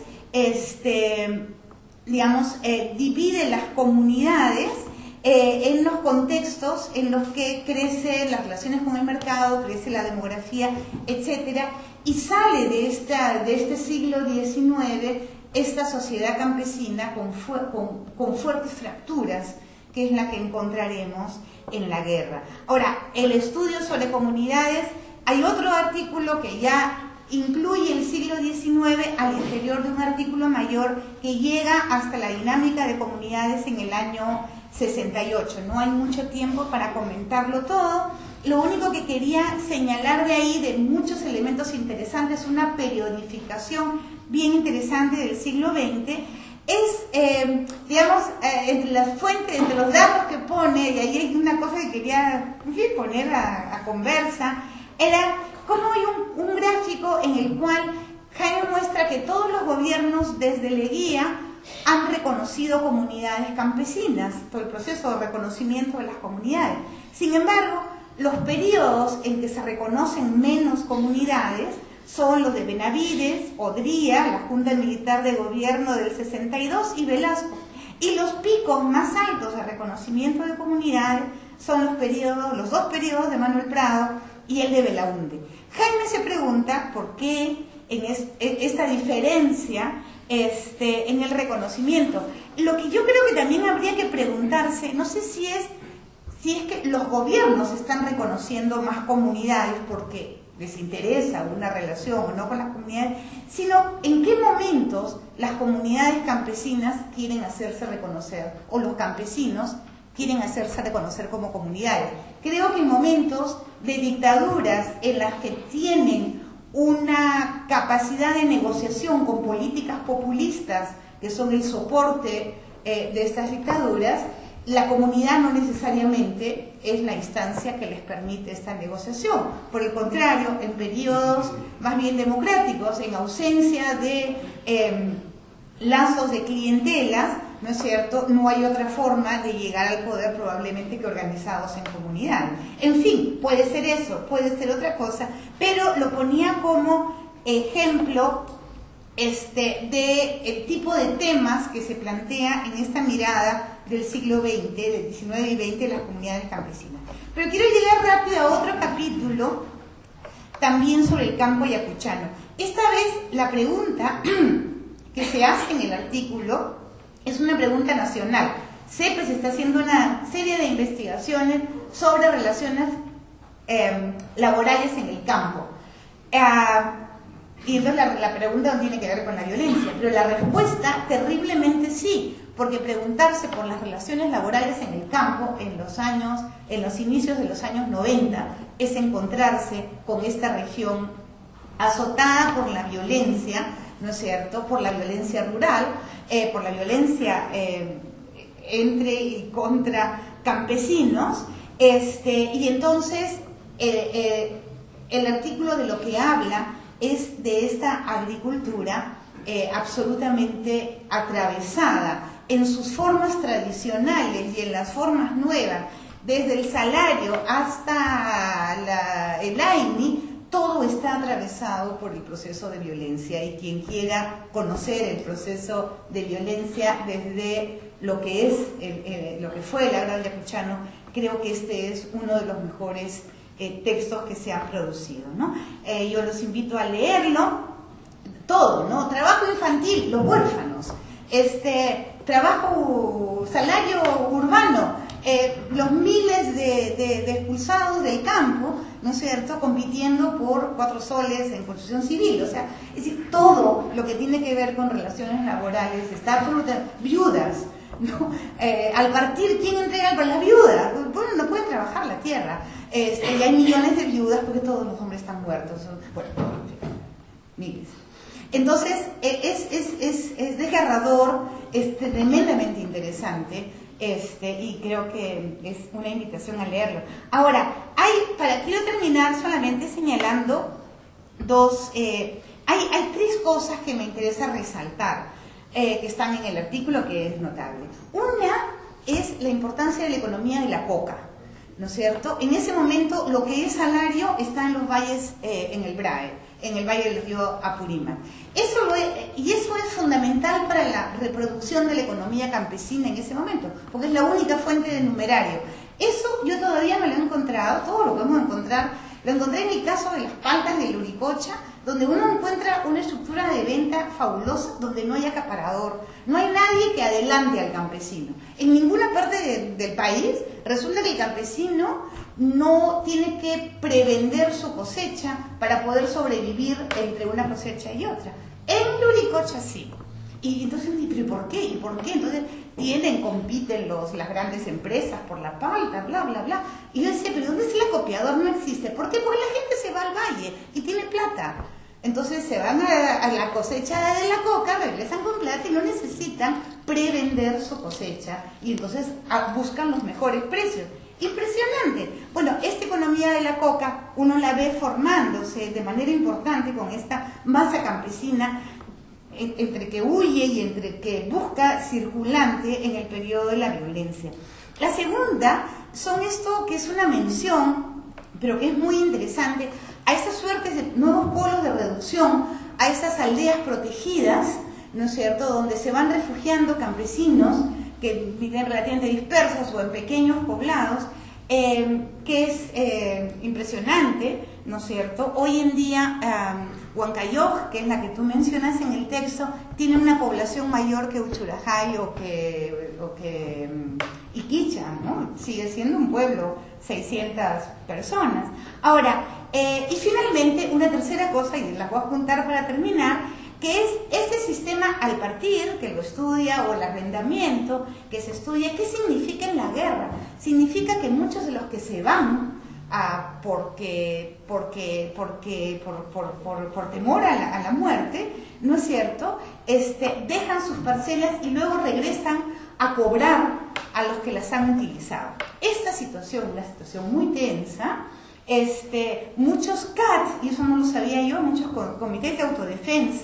este, digamos, eh, divide las comunidades eh, en los contextos en los que crecen las relaciones con el mercado, crece la demografía, etcétera, y sale de, esta, de este siglo diecinueve esta sociedad campesina con, fu con, con fuertes fracturas, que es la que encontraremos en la guerra. Ahora, el estudio sobre comunidades, hay otro artículo que ya incluye el siglo diecinueve al interior de un artículo mayor que llega hasta la dinámica de comunidades en el año sesenta y ocho. No hay mucho tiempo para comentarlo todo. Lo único que quería señalar de ahí, de muchos elementos interesantes, una periodificación bien interesante del siglo veinte, es, eh, digamos, eh, entre las fuentes, entre los datos que pone, y ahí hay una cosa que quería en fin, poner a, a conversa, era como hay un, un gráfico en el cual Jaime muestra que todos los gobiernos desde Leguía han reconocido comunidades campesinas, todo el proceso de reconocimiento de las comunidades. Sin embargo, los periodos en que se reconocen menos comunidades son los de Benavides, Odría, la Junta Militar de Gobierno del sesenta y dos y Velasco. Y los picos más altos de reconocimiento de comunidades son los periodos, los dos periodos de Manuel Prado y el de Belaúnde. Jaime se pregunta por qué en es, esta diferencia este, en el reconocimiento. Lo que yo creo que también habría que preguntarse, no sé si es, si es que los gobiernos están reconociendo más comunidades porque les interesa una relación o no con las comunidades, sino en qué momentos las comunidades campesinas quieren hacerse reconocer o los campesinos quieren hacerse reconocer como comunidades. Creo que en momentos de dictaduras en las que tienen una capacidad de negociación con políticas populistas que son el soporte eh, de estas dictaduras, la comunidad no necesariamente es la instancia que les permite esta negociación. Por el contrario, en periodos más bien democráticos, en ausencia de eh, lazos de clientelas, ¿no es cierto?, no hay otra forma de llegar al poder probablemente que organizados en comunidad. En fin, puede ser eso, puede ser otra cosa, pero lo ponía como ejemplo este, de el tipo de temas que se plantea en esta mirada del siglo veinte, del diecinueve y veinte, de las comunidades campesinas. Pero quiero llegar rápido a otro capítulo, también sobre el campo ayacuchano. Esta vez la pregunta que se hace en el artículo es una pregunta nacional. CEPES está haciendo una serie de investigaciones sobre relaciones eh, laborales en el campo. Eh, y entonces la, la pregunta no tiene que ver con la violencia, pero la respuesta terriblemente sí, porque preguntarse por las relaciones laborales en el campo en los años, en los inicios de los años noventa, es encontrarse con esta región azotada por la violencia, ¿no es cierto?, por la violencia rural, eh, por la violencia eh, entre y contra campesinos, este, y entonces eh, eh, el artículo de lo que habla es de esta agricultura eh, absolutamente atravesada en sus formas tradicionales y en las formas nuevas, desde el salario hasta la, el A I N I, todo está atravesado por el proceso de violencia, y quien quiera conocer el proceso de violencia desde lo que es el, el, lo que fue el agro ayacuchano, creo que este es uno de los mejores eh, textos que se han producido, ¿no? Eh, yo los invito a leerlo todo, ¿no? Trabajo infantil, los huérfanos, este trabajo, salario urbano, eh, los miles de, de, de expulsados del campo, ¿no es cierto?, compitiendo por cuatro soles en construcción civil. O sea, es decir, todo lo que tiene que ver con relaciones laborales está absolutamente... Viudas, ¿no? Eh, al partir, ¿quién entrega para las viudas? Bueno, no pueden trabajar la tierra. Este, y hay millones de viudas porque todos los hombres están muertos. Bueno, en fin, miles. Entonces, es, es, es, es desgarrador, es tremendamente interesante. Este, y creo que es una invitación a leerlo. Ahora, hay, para quiero terminar solamente señalando dos, eh, hay, hay tres cosas que me interesa resaltar, eh, que están en el artículo, que es notable. Una es la importancia de la economía de la coca, ¿no es cierto? En ese momento lo que es salario está en los valles, eh, en el Brae, en el valle del río Apurímac. Eso lo es, y eso es fundamental para la reproducción de la economía campesina en ese momento, porque es la única fuente de numerario. Eso yo todavía me lo he encontrado, todo lo podemos encontrar, lo encontré en el caso de las paltas de Luricocha, donde uno encuentra una estructura de venta fabulosa, donde no hay acaparador, no hay nadie que adelante al campesino. En ninguna parte de, del país resulta que el campesino no tiene que prevender su cosecha para poder sobrevivir entre una cosecha y otra. En Luricocha sí. Y entonces, ¿pero por qué? ¿Y por qué? Entonces tienen, compiten los, las grandes empresas por la palta, bla, bla, bla. Y yo decía, ¿pero dónde es el acopiador? No existe. ¿Por qué? Porque la gente se va al valle y tiene plata. Entonces se van a, a la cosecha de la coca, regresan con plata y no necesitan prevender su cosecha. Y entonces a, buscan los mejores precios. Impresionante. Bueno, esta economía de la coca uno la ve formándose de manera importante con esta masa campesina entre que huye y entre que busca circulante en el periodo de la violencia. La segunda son esto que es una mención, pero que es muy interesante, a esas suertes de nuevos polos de reducción, a esas aldeas protegidas, ¿no es cierto?, donde se van refugiando campesinos que viven relativamente dispersos o en pequeños poblados, eh, que es eh, impresionante, ¿no es cierto? Hoy en día, um, Huancayo, que es la que tú mencionas en el texto, tiene una población mayor que Uchurajay o que, o que um, Iquicha, ¿no? Sigue siendo un pueblo, seiscientas personas. Ahora, eh, y finalmente, una tercera cosa, y la voy a juntar para terminar, que es ese sistema al partir, que lo estudia, o el arrendamiento, que se estudia. ¿Qué significa en la guerra? Significa que muchos de los que se van a, porque, porque, porque, por, por, por, por temor a la, a la muerte, ¿no es cierto?, este, dejan sus parcelas y luego regresan a cobrar a los que las han utilizado. Esta situación, una situación muy tensa. Este, muchos C A T, y eso no lo sabía yo, muchos comités de autodefensa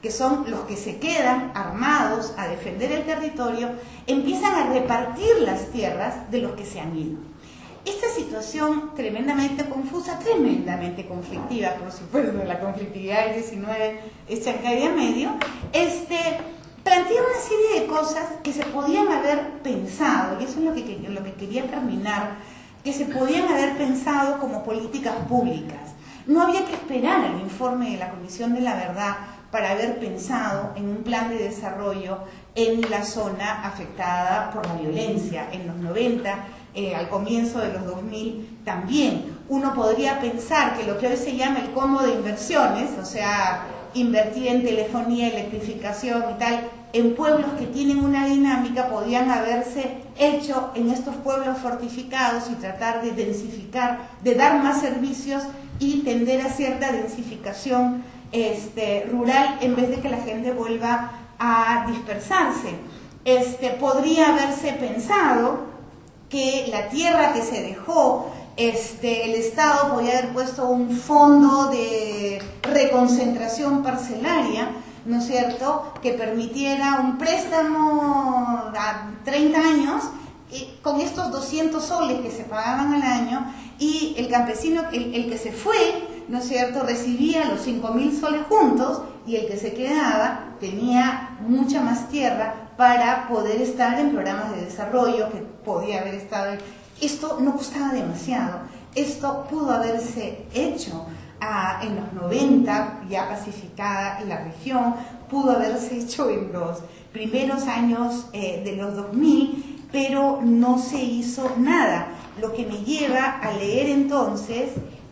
que son los que se quedan armados a defender el territorio, empiezan a repartir las tierras de los que se han ido. Esta situación tremendamente confusa, tremendamente conflictiva, por supuesto, la conflictividad del diecinueve es chancay de medio, este, plantea una serie de cosas que se podían haber pensado, y eso es lo que, lo que quería terminar, que se podían haber pensado como políticas públicas. No había que esperar al informe de la Comisión de la Verdad para haber pensado en un plan de desarrollo en la zona afectada por la violencia. En los noventa, eh, al comienzo de los dos mil también. Uno podría pensar que lo que hoy se llama el combo de inversiones, o sea, invertir en telefonía, electrificación y tal, en pueblos que tienen una dinámica, podían haberse hecho en estos pueblos fortificados y tratar de densificar, de dar más servicios y tender a cierta densificación este, rural en vez de que la gente vuelva a dispersarse. Este, podría haberse pensado que la tierra que se dejó, este, el Estado podía haber puesto un fondo de reconcentración parcelaria, ¿no es cierto?, que permitiera un préstamo a treinta años eh, con estos doscientos soles que se pagaban al año, y el campesino, el, el que se fue, ¿no es cierto?, recibía los cinco mil soles juntos, y el que se quedaba tenía mucha más tierra para poder estar en programas de desarrollo que podía haber estado en... Esto no costaba demasiado, esto pudo haberse hecho ah, en los noventa, ya pacificada la región, pudo haberse hecho en los primeros años eh, de los dos mil, pero no se hizo nada, lo que me lleva a leer entonces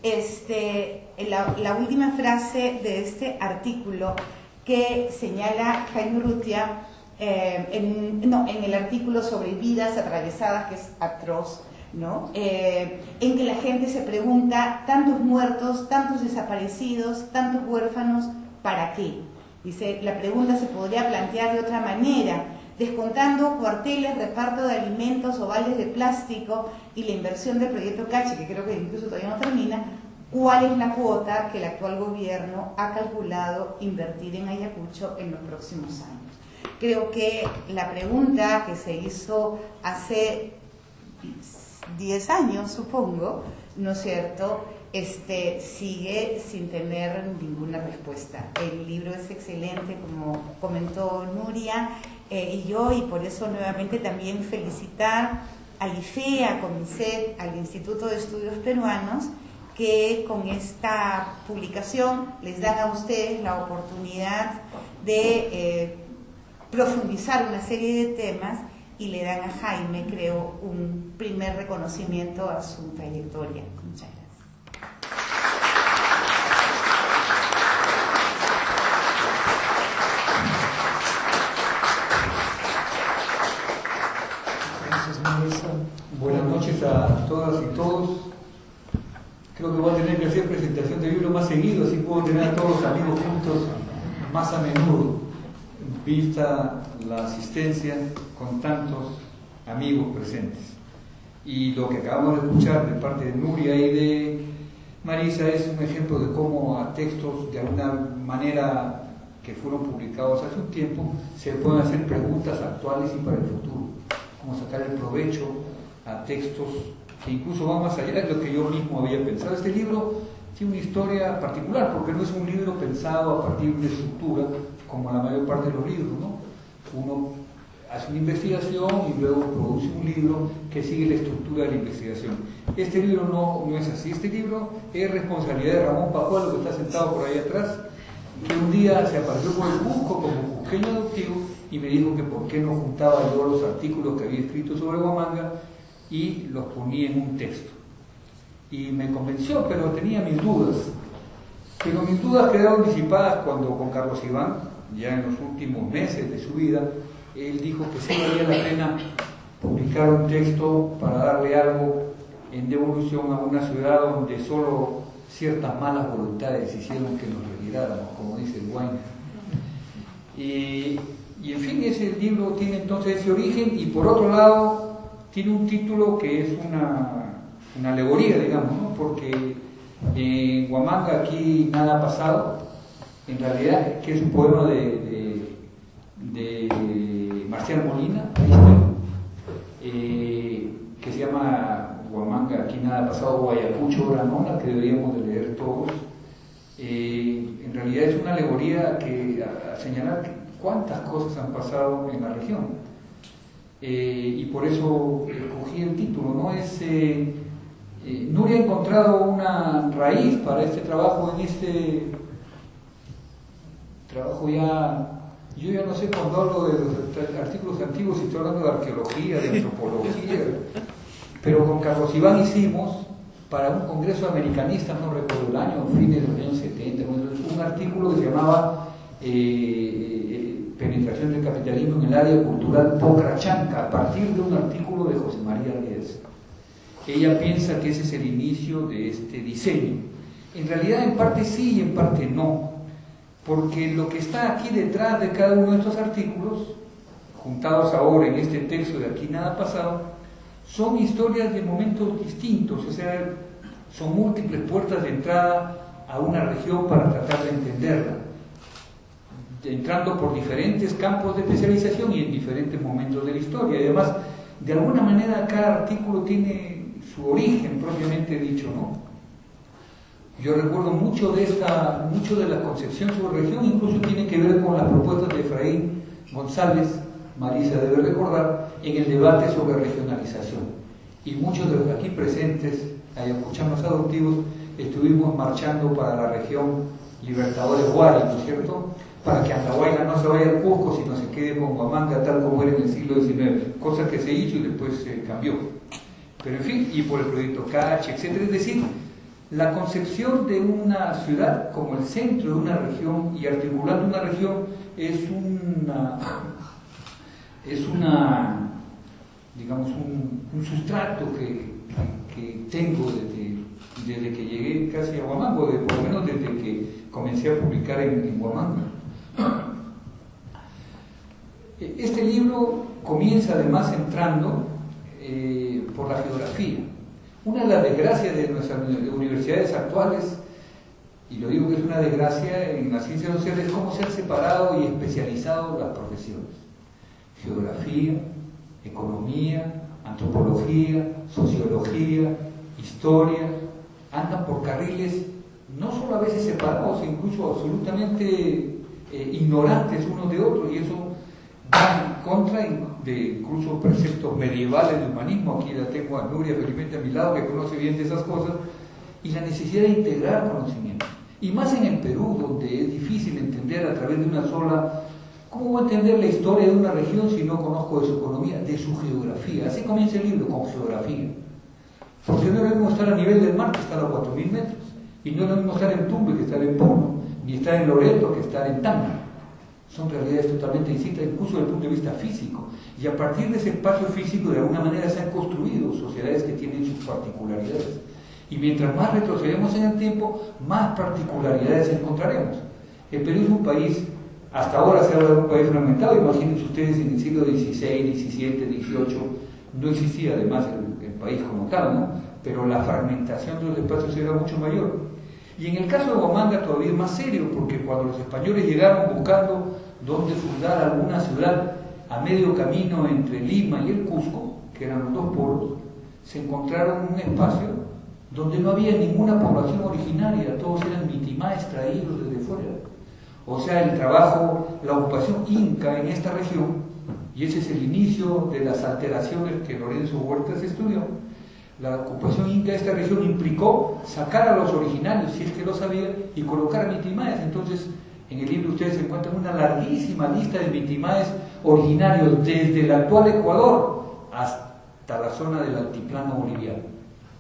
este, la, la última frase de este artículo que señala Jaime Urrutia, eh, en, no, en el artículo sobre vidas atravesadas, que es atroz, ¿no? Eh, en que la gente se pregunta, tantos muertos, tantos desaparecidos, tantos huérfanos, ¿para qué? Dice, la pregunta se podría plantear de otra manera, descontando cuarteles, reparto de alimentos o vales de plástico y la inversión del proyecto Cachi, que creo que incluso todavía no termina. ¿Cuál es la cuota que el actual gobierno ha calculado invertir en Ayacucho en los próximos años? Creo que la pregunta que se hizo hace diez años, supongo, ¿no es cierto?, este, sigue sin tener ninguna respuesta. El libro es excelente, como comentó Nuria eh, y yo, y por eso nuevamente también felicitar al I F E, a COMICET, al Instituto de Estudios Peruanos, que con esta publicación les dan a ustedes la oportunidad de eh, profundizar una serie de temas y le dan a Jaime, creo, un primer reconocimiento a su trayectoria. Muchas gracias. Buenas noches a todas y todos. Creo que voy a tener que hacer presentación de libro más seguido, así puedo tener a todos los amigos juntos más a menudo, vista la asistencia con tantos amigos presentes. Y lo que acabamos de escuchar de parte de Nuria y de Marisa es un ejemplo de cómo a textos de alguna manera que fueron publicados hace un tiempo se pueden hacer preguntas actuales y para el futuro, como sacar el provecho a textos que incluso van más allá de lo que yo mismo había pensado. Este libro tiene una historia particular porque no es un libro pensado a partir de una estructura como la mayor parte de los libros, ¿no? Uno hace una investigación y luego produce un libro que sigue la estructura de la investigación. Este libro no, no es así. Este libro es responsabilidad de Ramón Pajuelo, que está sentado por ahí atrás, que un día se apareció por el Cusco como cusqueño adoptivo y me dijo que por qué no juntaba yo los artículos que había escrito sobre Huamanga y los ponía en un texto. Y me convenció, pero tenía mis dudas. Pero mis dudas quedaron disipadas cuando con Carlos Iván, ya en los últimos meses de su vida, él dijo que sí valía la pena publicar un texto para darle algo en devolución a una ciudad donde solo ciertas malas voluntades hicieron que nos retiráramos, como dice el Guayna. Y, y en fin, ese libro tiene entonces ese origen y por otro lado tiene un título que es una, una alegoría, digamos, ¿no? Porque en Huamanga aquí nada ha pasado, en realidad, que es un poema de, de, de Marcial Molina, eh, que se llama Huamanga, aquí nada ha pasado, Guayacucho, Granona, que deberíamos de leer todos. Eh, en realidad es una alegoría que, a, a señalar cuántas cosas han pasado en la región. Eh, y por eso escogí el título, ¿no? Es, eh, eh, Nuria ha encontrado una raíz para este trabajo en este trabajo ya, yo ya no sé cuando hablo de los artículos antiguos si estoy hablando de arqueología, de antropología, pero con Carlos Iván hicimos para un congreso americanista, no recuerdo el año, fines de los años setenta, un artículo que se llamaba eh, Penetración del capitalismo en el área cultural Pocrachanca, a partir de un artículo de José María Díez. Ella piensa que ese es el inicio de este diseño. En realidad en parte sí y en parte no, porque lo que está aquí detrás de cada uno de estos artículos, juntados ahora en este texto de Aquí nada ha pasado, son historias de momentos distintos, o sea, son múltiples puertas de entrada a una región para tratar de entenderla, entrando por diferentes campos de especialización y en diferentes momentos de la historia. Y además, de alguna manera, cada artículo tiene su origen propiamente dicho, ¿no? Yo recuerdo mucho de esta, mucho de la concepción sobre región, incluso tiene que ver con las propuestas de Efraín González, Marisa debe recordar, en el debate sobre regionalización. Y muchos de los aquí presentes, ayacuchanos adoptivos, estuvimos marchando para la región Libertadores Guari, ¿no es cierto?, para que Andahuayla no se vaya al Cusco, sino se quede con Huamanga tal como era en el siglo diecinueve, cosa que se hizo y después se cambió. Pero en fin, y por el proyecto Cache, etcétera. Es decir, la concepción de una ciudad como el centro de una región y articulando una región es una, es una digamos, un, un sustrato que, que, que tengo desde, desde que llegué casi a Huamanga, de, por lo menos desde que comencé a publicar en, en Huamanga. Este libro comienza además entrando eh, por la geografía. Una de las desgracias de nuestras universidades actuales, y lo digo que es una desgracia en las ciencias sociales, es cómo se han separado y especializado las profesiones. Geografía, economía, antropología, sociología, historia, andan por carriles no solo a veces separados, incluso absolutamente eh, ignorantes unos de otros, y eso va en contra de incluso preceptos medievales de humanismo. Aquí la tengo a Nuria felizmente a mi lado, que conoce bien de esas cosas, y la necesidad de integrar conocimiento. Y más en el Perú, donde es difícil entender a través de una sola... ¿Cómo voy a entender la historia de una región si no conozco de su economía, de su geografía? Así comienza el libro, con geografía. Porque no es lo mismo estar a nivel del mar que estar a cuatro mil metros. Y no es lo mismo estar en Tumbes que estar en Puno, ni estar en Loreto que estar en Tacna. Son realidades totalmente distintas, incluso desde el punto de vista físico. Y a partir de ese espacio físico, de alguna manera se han construido sociedades que tienen sus particularidades. Y mientras más retrocedemos en el tiempo, más particularidades encontraremos. El Perú es un país, hasta ahora se habla de un país fragmentado. Imagínense ustedes, en el siglo dieciséis, diecisiete, dieciocho, no existía además el, el país como tal, ¿no? Pero la fragmentación de los espacios era mucho mayor. Y en el caso de Huamanga todavía es más serio, porque cuando los españoles llegaron buscando dónde fundar alguna ciudad a medio camino entre Lima y el Cusco, que eran los dos polos, se encontraron un espacio donde no había ninguna población originaria, todos eran mitimáes traídos desde fuera. O sea, el trabajo, la ocupación inca en esta región, y ese es el inicio de las alteraciones que Lorenzo Huertas estudió. La ocupación inca de esta región implicó sacar a los originarios, si es que lo sabía, y colocar a mitimáes. Entonces, en el libro ustedes encuentran una larguísima lista de mitimáes originarios desde el actual Ecuador hasta la zona del altiplano boliviano.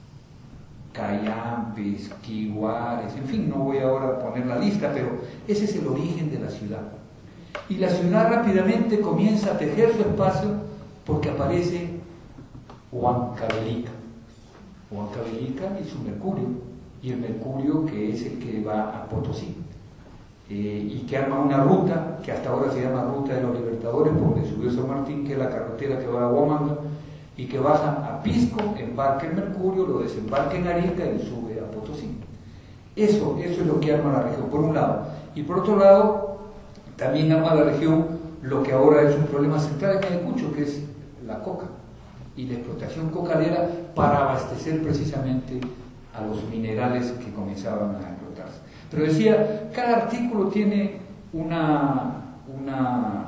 Cayampes, Quiguares, en fin, no voy ahora a poner la lista, pero ese es el origen de la ciudad. Y la ciudad rápidamente comienza a tejer su espacio porque aparece Huancavelica. Huancavelica y su mercurio, y el mercurio que es el que va a Potosí, eh, y que arma una ruta que hasta ahora se llama Ruta de los Libertadores, porque subió San Martín, que es la carretera que va a Huamanga, y que baja a Pisco, embarca el mercurio, lo desembarca en Arica y sube a Potosí. Eso, eso es lo que arma la región, por un lado. Y por otro lado, también arma la región lo que ahora es un problema central en Ayacucho, que es la coca y la explotación cocalera para abastecer precisamente a los minerales que comenzaban a explotarse. Pero decía, cada artículo tiene una, una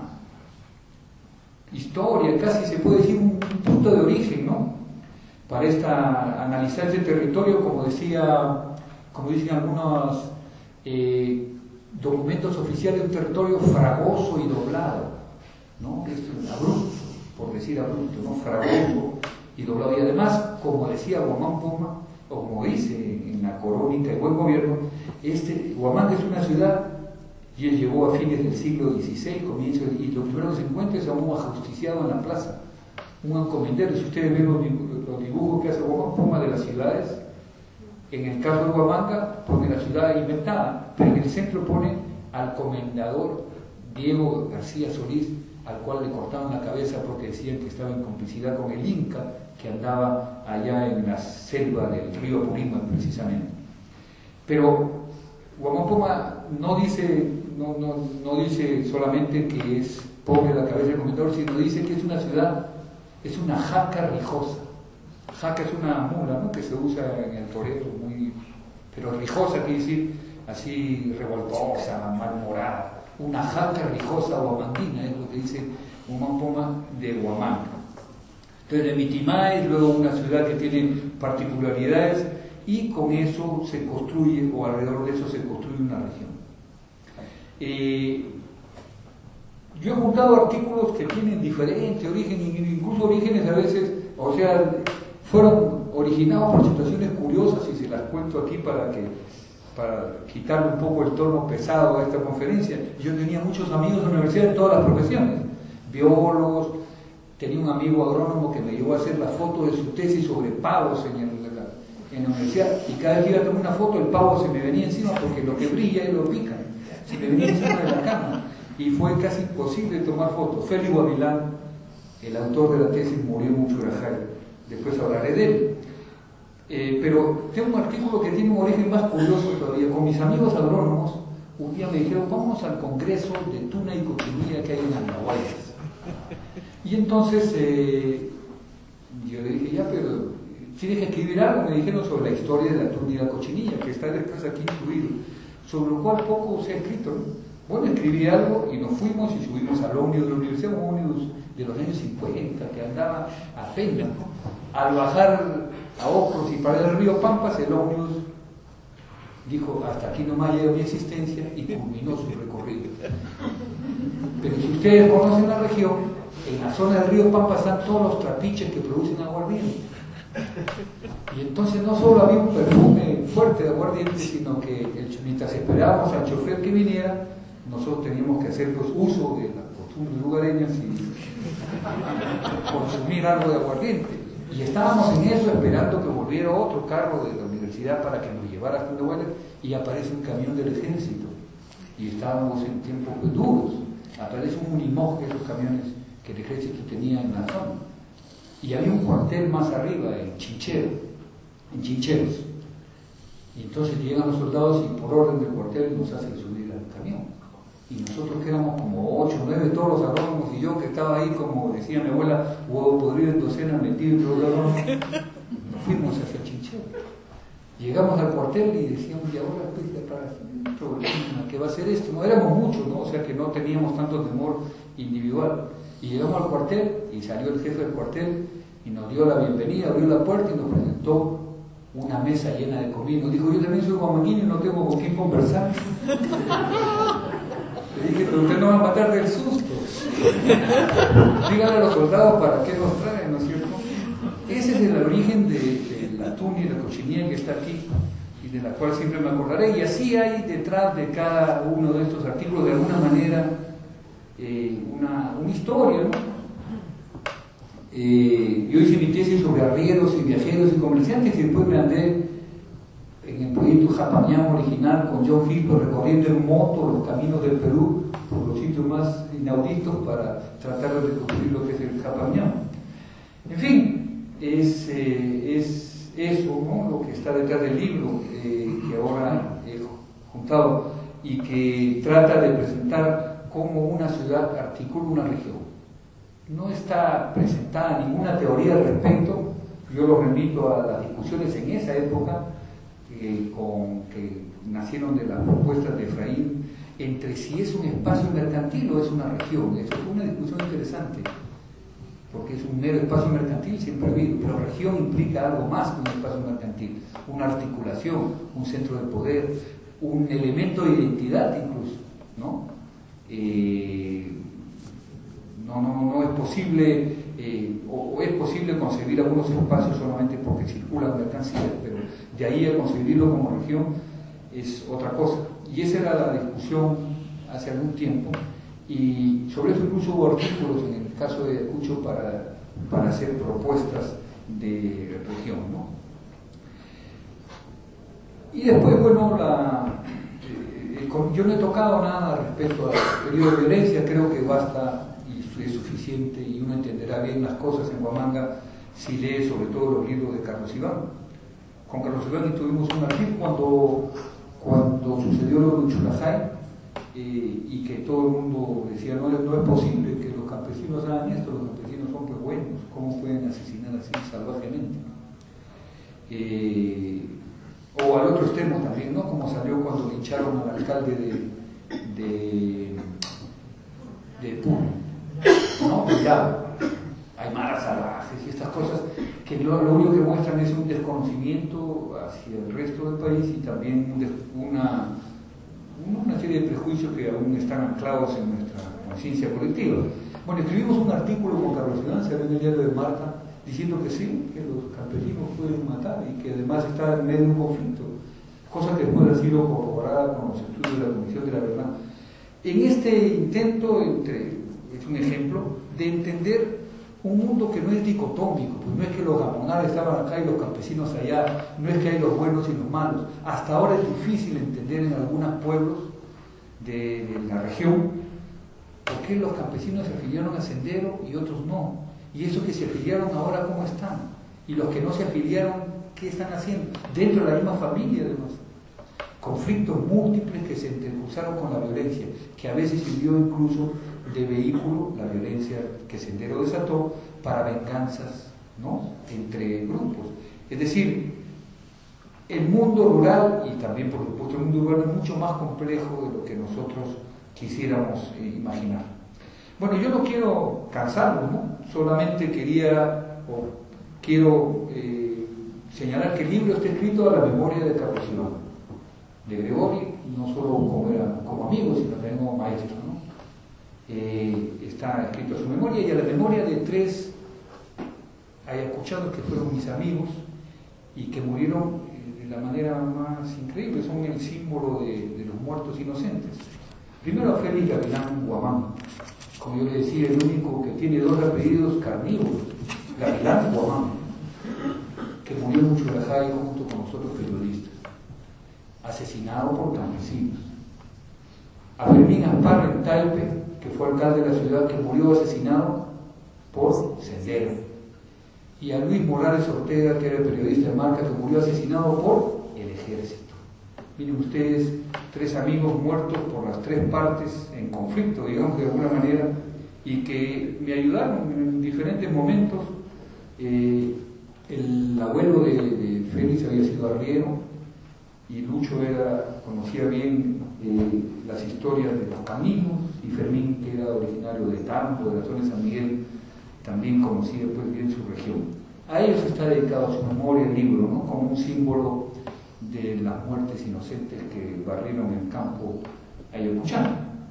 historia, casi se puede decir un punto de origen, ¿no? Para esta, analizar este territorio, como decía, como dicen algunos eh, documentos oficiales, un territorio fragoso y doblado, ¿no? Esto es abrupto, por decir abrupto, ¿no? Fragoso y doblado. Y además, como decía Huamán Poma, o como dice en la Crónica de Buen Gobierno, este, Huamanga es una ciudad, y él llegó a fines del siglo dieciséis, comienzo, y lo primero que se encuentra es a un ajusticiado en la plaza, un encomendero. Si ustedes ven los, los dibujos que hace Huamán Poma de las ciudades, en el caso de Huamanga pone la ciudad inventada, pero en el centro pone al comendador Diego García Solís, al cual le cortaron la cabeza porque decían que estaba en complicidad con el Inca, que andaba allá en la selva del río Apurímac precisamente. Pero Huamán Poma no dice, no, no, no dice solamente que es pobre la cabeza del comendador, sino dice que es una ciudad, es una jaca rijosa. Jaca es una mula, ¿no?, que se usa en el toreo, muy, pero rijosa quiere decir así revoltosa, malmorada. Una jaca rijosa huamanguina es lo que dice Huamán Poma de Huamanga. Entonces, de Mitimá es luego una ciudad que tiene particularidades y con eso se construye, o alrededor de eso se construye una región. Eh, yo he juntado artículos que tienen diferente origen, incluso orígenes a veces, o sea, fueron originados por situaciones curiosas, y se las cuento aquí para que para quitarle un poco el tono pesado a esta conferencia. Yo tenía muchos amigos en la universidad de todas las profesiones, biólogos, tenía un amigo agrónomo que me llevó a hacer la foto de su tesis sobre pavos en, el, en la universidad, y cada vez que iba a tomar una foto el pavo se me venía encima, porque lo que brilla es lo pican, se me venía encima de la cama, y fue casi imposible tomar fotos. Félix Guavilán, el autor de la tesis, murió mucho grajal, después hablaré de él. Eh, pero tengo un artículo que tiene un origen más curioso todavía. Con mis amigos agrónomos, un día me dijeron, vamos al congreso de tuna y cochinilla que hay en Andahuaylas. Y entonces eh, yo le dije, ya, pero tienes que escribir algo. Me dijeron sobre la historia de la tuna y la cochinilla, que está después aquí incluido, sobre lo cual poco se ha escrito, ¿no? Bueno, escribí algo y nos fuimos y subimos al ómnibus de la universidad, un ómnibus de los años cincuenta que andaba apenas, ¿no? Al bajar a Ocros y para el río Pampas, el ómnibus dijo, hasta aquí nomás llega mi existencia, y culminó su recorrido. Pero si ustedes conocen la región, en la zona del río Pampas están todos los trapiches que producen aguardiente. Y entonces no solo había un perfume fuerte de aguardiente, sino que el, mientras esperábamos al chofer que viniera, nosotros teníamos que hacer pues uso de las costumbres lugareñas y consumir algo de aguardiente. Y estábamos en eso esperando que volviera otro carro de la universidad para que nos llevara hasta Andahuaylas, y aparece un camión del ejército. Y estábamos en tiempos pues, duros. Aparece un Unimog, esos camiones que el ejército tenía en la zona. Y había un cuartel más arriba, en Chinchero, en Chincheros. Y entonces llegan los soldados y por orden del cuartel nos hacen subir al camión. Y nosotros que éramos como ocho o nueve, todos los agrónomos, y yo que estaba ahí, como decía mi abuela, huevo podrido en docenas metido entre los agrónomos, nos fuimos hacia Chinchero. Llegamos al cuartel y decíamos, y ahora pues, para un problema, ¿qué va a ser esto? No éramos muchos, ¿no? O sea que no teníamos tanto temor individual. Y llegamos al cuartel y salió el jefe del cuartel y nos dio la bienvenida, abrió la puerta y nos presentó una mesa llena de comida. Nos dijo, yo también soy guamanguino y no tengo con quién conversar. Le dije, pero usted no va a matar del susto. Díganle a los soldados para qué nos traen, ¿no es cierto? Ese es el origen de, de la tuna y la cochinilla que está aquí, y de la cual siempre me acordaré. Y así hay detrás de cada uno de estos artículos, de alguna manera, eh, una, una historia, ¿no? Eh, yo hice mi tesis sobre arrieros y viajeros y comerciantes, y después me andé en el proyecto Japamiam original con John Hilton recorriendo en moto los caminos del Perú por los sitios más inauditos para tratar de reconstruir lo que es el Japamiam. En fin, es, eh, es eso, ¿no?, lo que está detrás del libro, eh, que ahora juntado, y que trata de presentar cómo una ciudad articula una región. No está presentada ninguna teoría al respecto. Yo lo remito a las discusiones en esa época, eh, con, que nacieron de las propuestas de Efraín, entre si es un espacio mercantil o es una región. Eso es una discusión interesante, porque es un mero espacio mercantil, siempre ha habido, pero región implica algo más que un espacio mercantil, una articulación, un centro de poder, un elemento de identidad incluso, ¿no? Eh, no, no, no es posible, eh, o, o es posible concebir algunos espacios solamente porque circulan mercancías, pero de ahí a concebirlo como región es otra cosa. Y esa era la discusión hace algún tiempo, y sobre eso incluso hubo artículos en el caso de Ayacucho para, para hacer propuestas de región, ¿no? Y después, bueno, la, eh, yo no he tocado nada respecto al periodo de violencia, creo que basta y es suficiente, y uno entenderá bien las cosas en Huamanga si lee sobre todo los libros de Carlos Iván. Con Carlos Iván tuvimos un artículo cuando, cuando sucedió lo de Uchulajay, eh, y que todo el mundo decía, no, no es posible que los campesinos hagan esto, los campesinos son pues buenos, ¿cómo pueden asesinar así salvajemente? Eh, o al otro extremo también, ¿no? Como salió cuando lincharon al alcalde de, de, de Puno, ¿no? Pues ya, hay malas salvajes y estas cosas que lo, lo único que muestran es un desconocimiento hacia el resto del país, y también una, una serie de prejuicios que aún están anclados en nuestra conciencia colectiva. Bueno, escribimos un artículo con Carlos Iván, se ve en el diario de Marta, diciendo que sí, que los campesinos pueden matar y que además está en medio de un conflicto, cosa que después ha sido corroborada con los estudios de la Comisión de la Verdad. En este intento, entre, es un ejemplo, de entender un mundo que no es dicotómico, pues no es que los gamonales estaban acá y los campesinos allá, no es que hay los buenos y los malos. Hasta ahora es difícil entender en algunos pueblos de, de la región por qué los campesinos se afiliaron a Sendero y otros no. Y esos que se afiliaron ahora, ¿cómo están? Y los que no se afiliaron, ¿qué están haciendo? Dentro de la misma familia, además. Conflictos múltiples que se intercruzaron con la violencia, que a veces sirvió incluso de vehículo, la violencia que Sendero desató, para venganzas, ¿no?, entre grupos. Es decir, el mundo rural, y también por supuesto el mundo urbano, es mucho más complejo de lo que nosotros quisiéramos eh, imaginar. Bueno, yo no quiero cansarlos, ¿no? Solamente quería, o quiero eh, señalar que el libro está escrito a la memoria de Carlos Iván, de Gregori, no solo como, era, como amigo, sino también como maestro, ¿no? Eh, está escrito a su memoria y a la memoria de tres ayacuchanos que fueron mis amigos y que murieron de la manera más increíble, son el símbolo de, de los muertos inocentes. Primero a Félix Gavilán Guamán, como yo le decía, el único que tiene dos apellidos carnívoros, Gavilán Guamán, que murió en Uchulajay junto con los otros periodistas, asesinado por campesinos. A Fermín Asparra en Taipe, que fue alcalde de la ciudad, que murió asesinado por Sendero. Y a Luis Morales Ortega, que era el periodista de Marca, que murió asesinado por el ejército. Miren ustedes, tres amigos muertos por las tres partes en conflicto, digamos de alguna manera, y que me ayudaron en diferentes momentos. Eh, el abuelo de, de Félix había sido arriero, y Lucho era, conocía bien eh, las historias de los caminos, y Fermín, que era originario de Tambo, de la zona de San Miguel, también conocía pues bien su región. A ellos está dedicado su memoria el libro, ¿no?, como un símbolo de las muertes inocentes que barrieron el campo ayacuchano.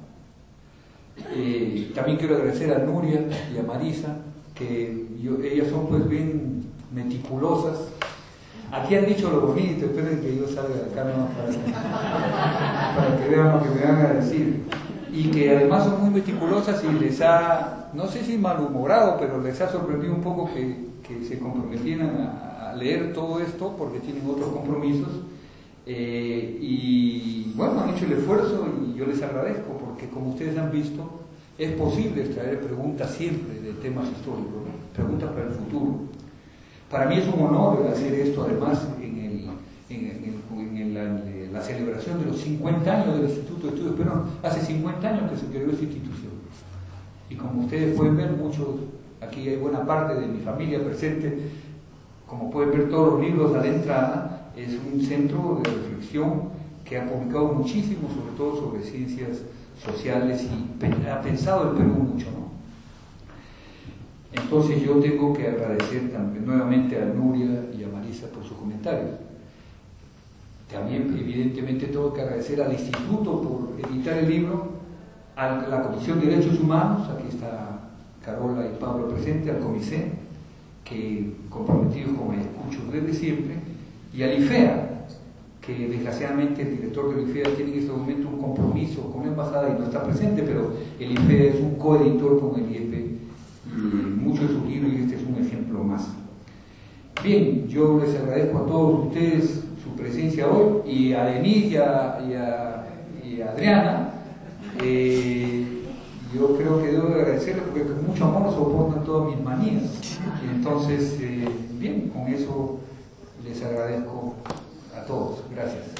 Eh, también quiero agradecer a Nuria y a Marisa, que yo, ellas son pues bien meticulosas. Aquí han dicho lo bonito, esperen que yo salga de acá no, para, para que vean lo que me van a decir. Y que además son muy meticulosas y les ha, no sé si malhumorado, pero les ha sorprendido un poco que, que se comprometieran a, a leer todo esto porque tienen otros compromisos. Eh, y bueno, han hecho el esfuerzo y yo les agradezco porque, como ustedes han visto, es posible extraer preguntas siempre de temas históricos, ¿no?, preguntas para el futuro. Para mí es un honor hacer esto, además, en el, en, en, en la, en la celebración de los cincuenta años del Instituto de Estudios Peruanos. Hace cincuenta años que se creó esta institución. Y como ustedes pueden ver, muchos, aquí hay buena parte de mi familia presente, como pueden ver todos los libros a la entrada, es un centro de reflexión que ha publicado muchísimo, sobre todo sobre ciencias sociales, y ha pensado el Perú mucho, ¿no? Entonces yo tengo que agradecer también nuevamente a Nuria y a Marisa por sus comentarios. También evidentemente tengo que agradecer al Instituto por editar el libro, a la Comisión de Derechos Humanos, aquí está Carola y Pablo presentes, al Comité, que comprometidos con el escucho desde siempre, y al IFEA, que desgraciadamente el director del IFEA tiene en este momento un compromiso con la embajada y no está presente, pero el IFEA es un coeditor con el I E P y muchos de sus libros, y este es un ejemplo más. Bien, yo les agradezco a todos ustedes su presencia hoy, y a Denise y a, y a, y a Adriana. Eh, yo creo que debo agradecerles porque con mucho amor soportan todas mis manías. Y entonces, eh, bien, con eso les agradezco a todos. Gracias.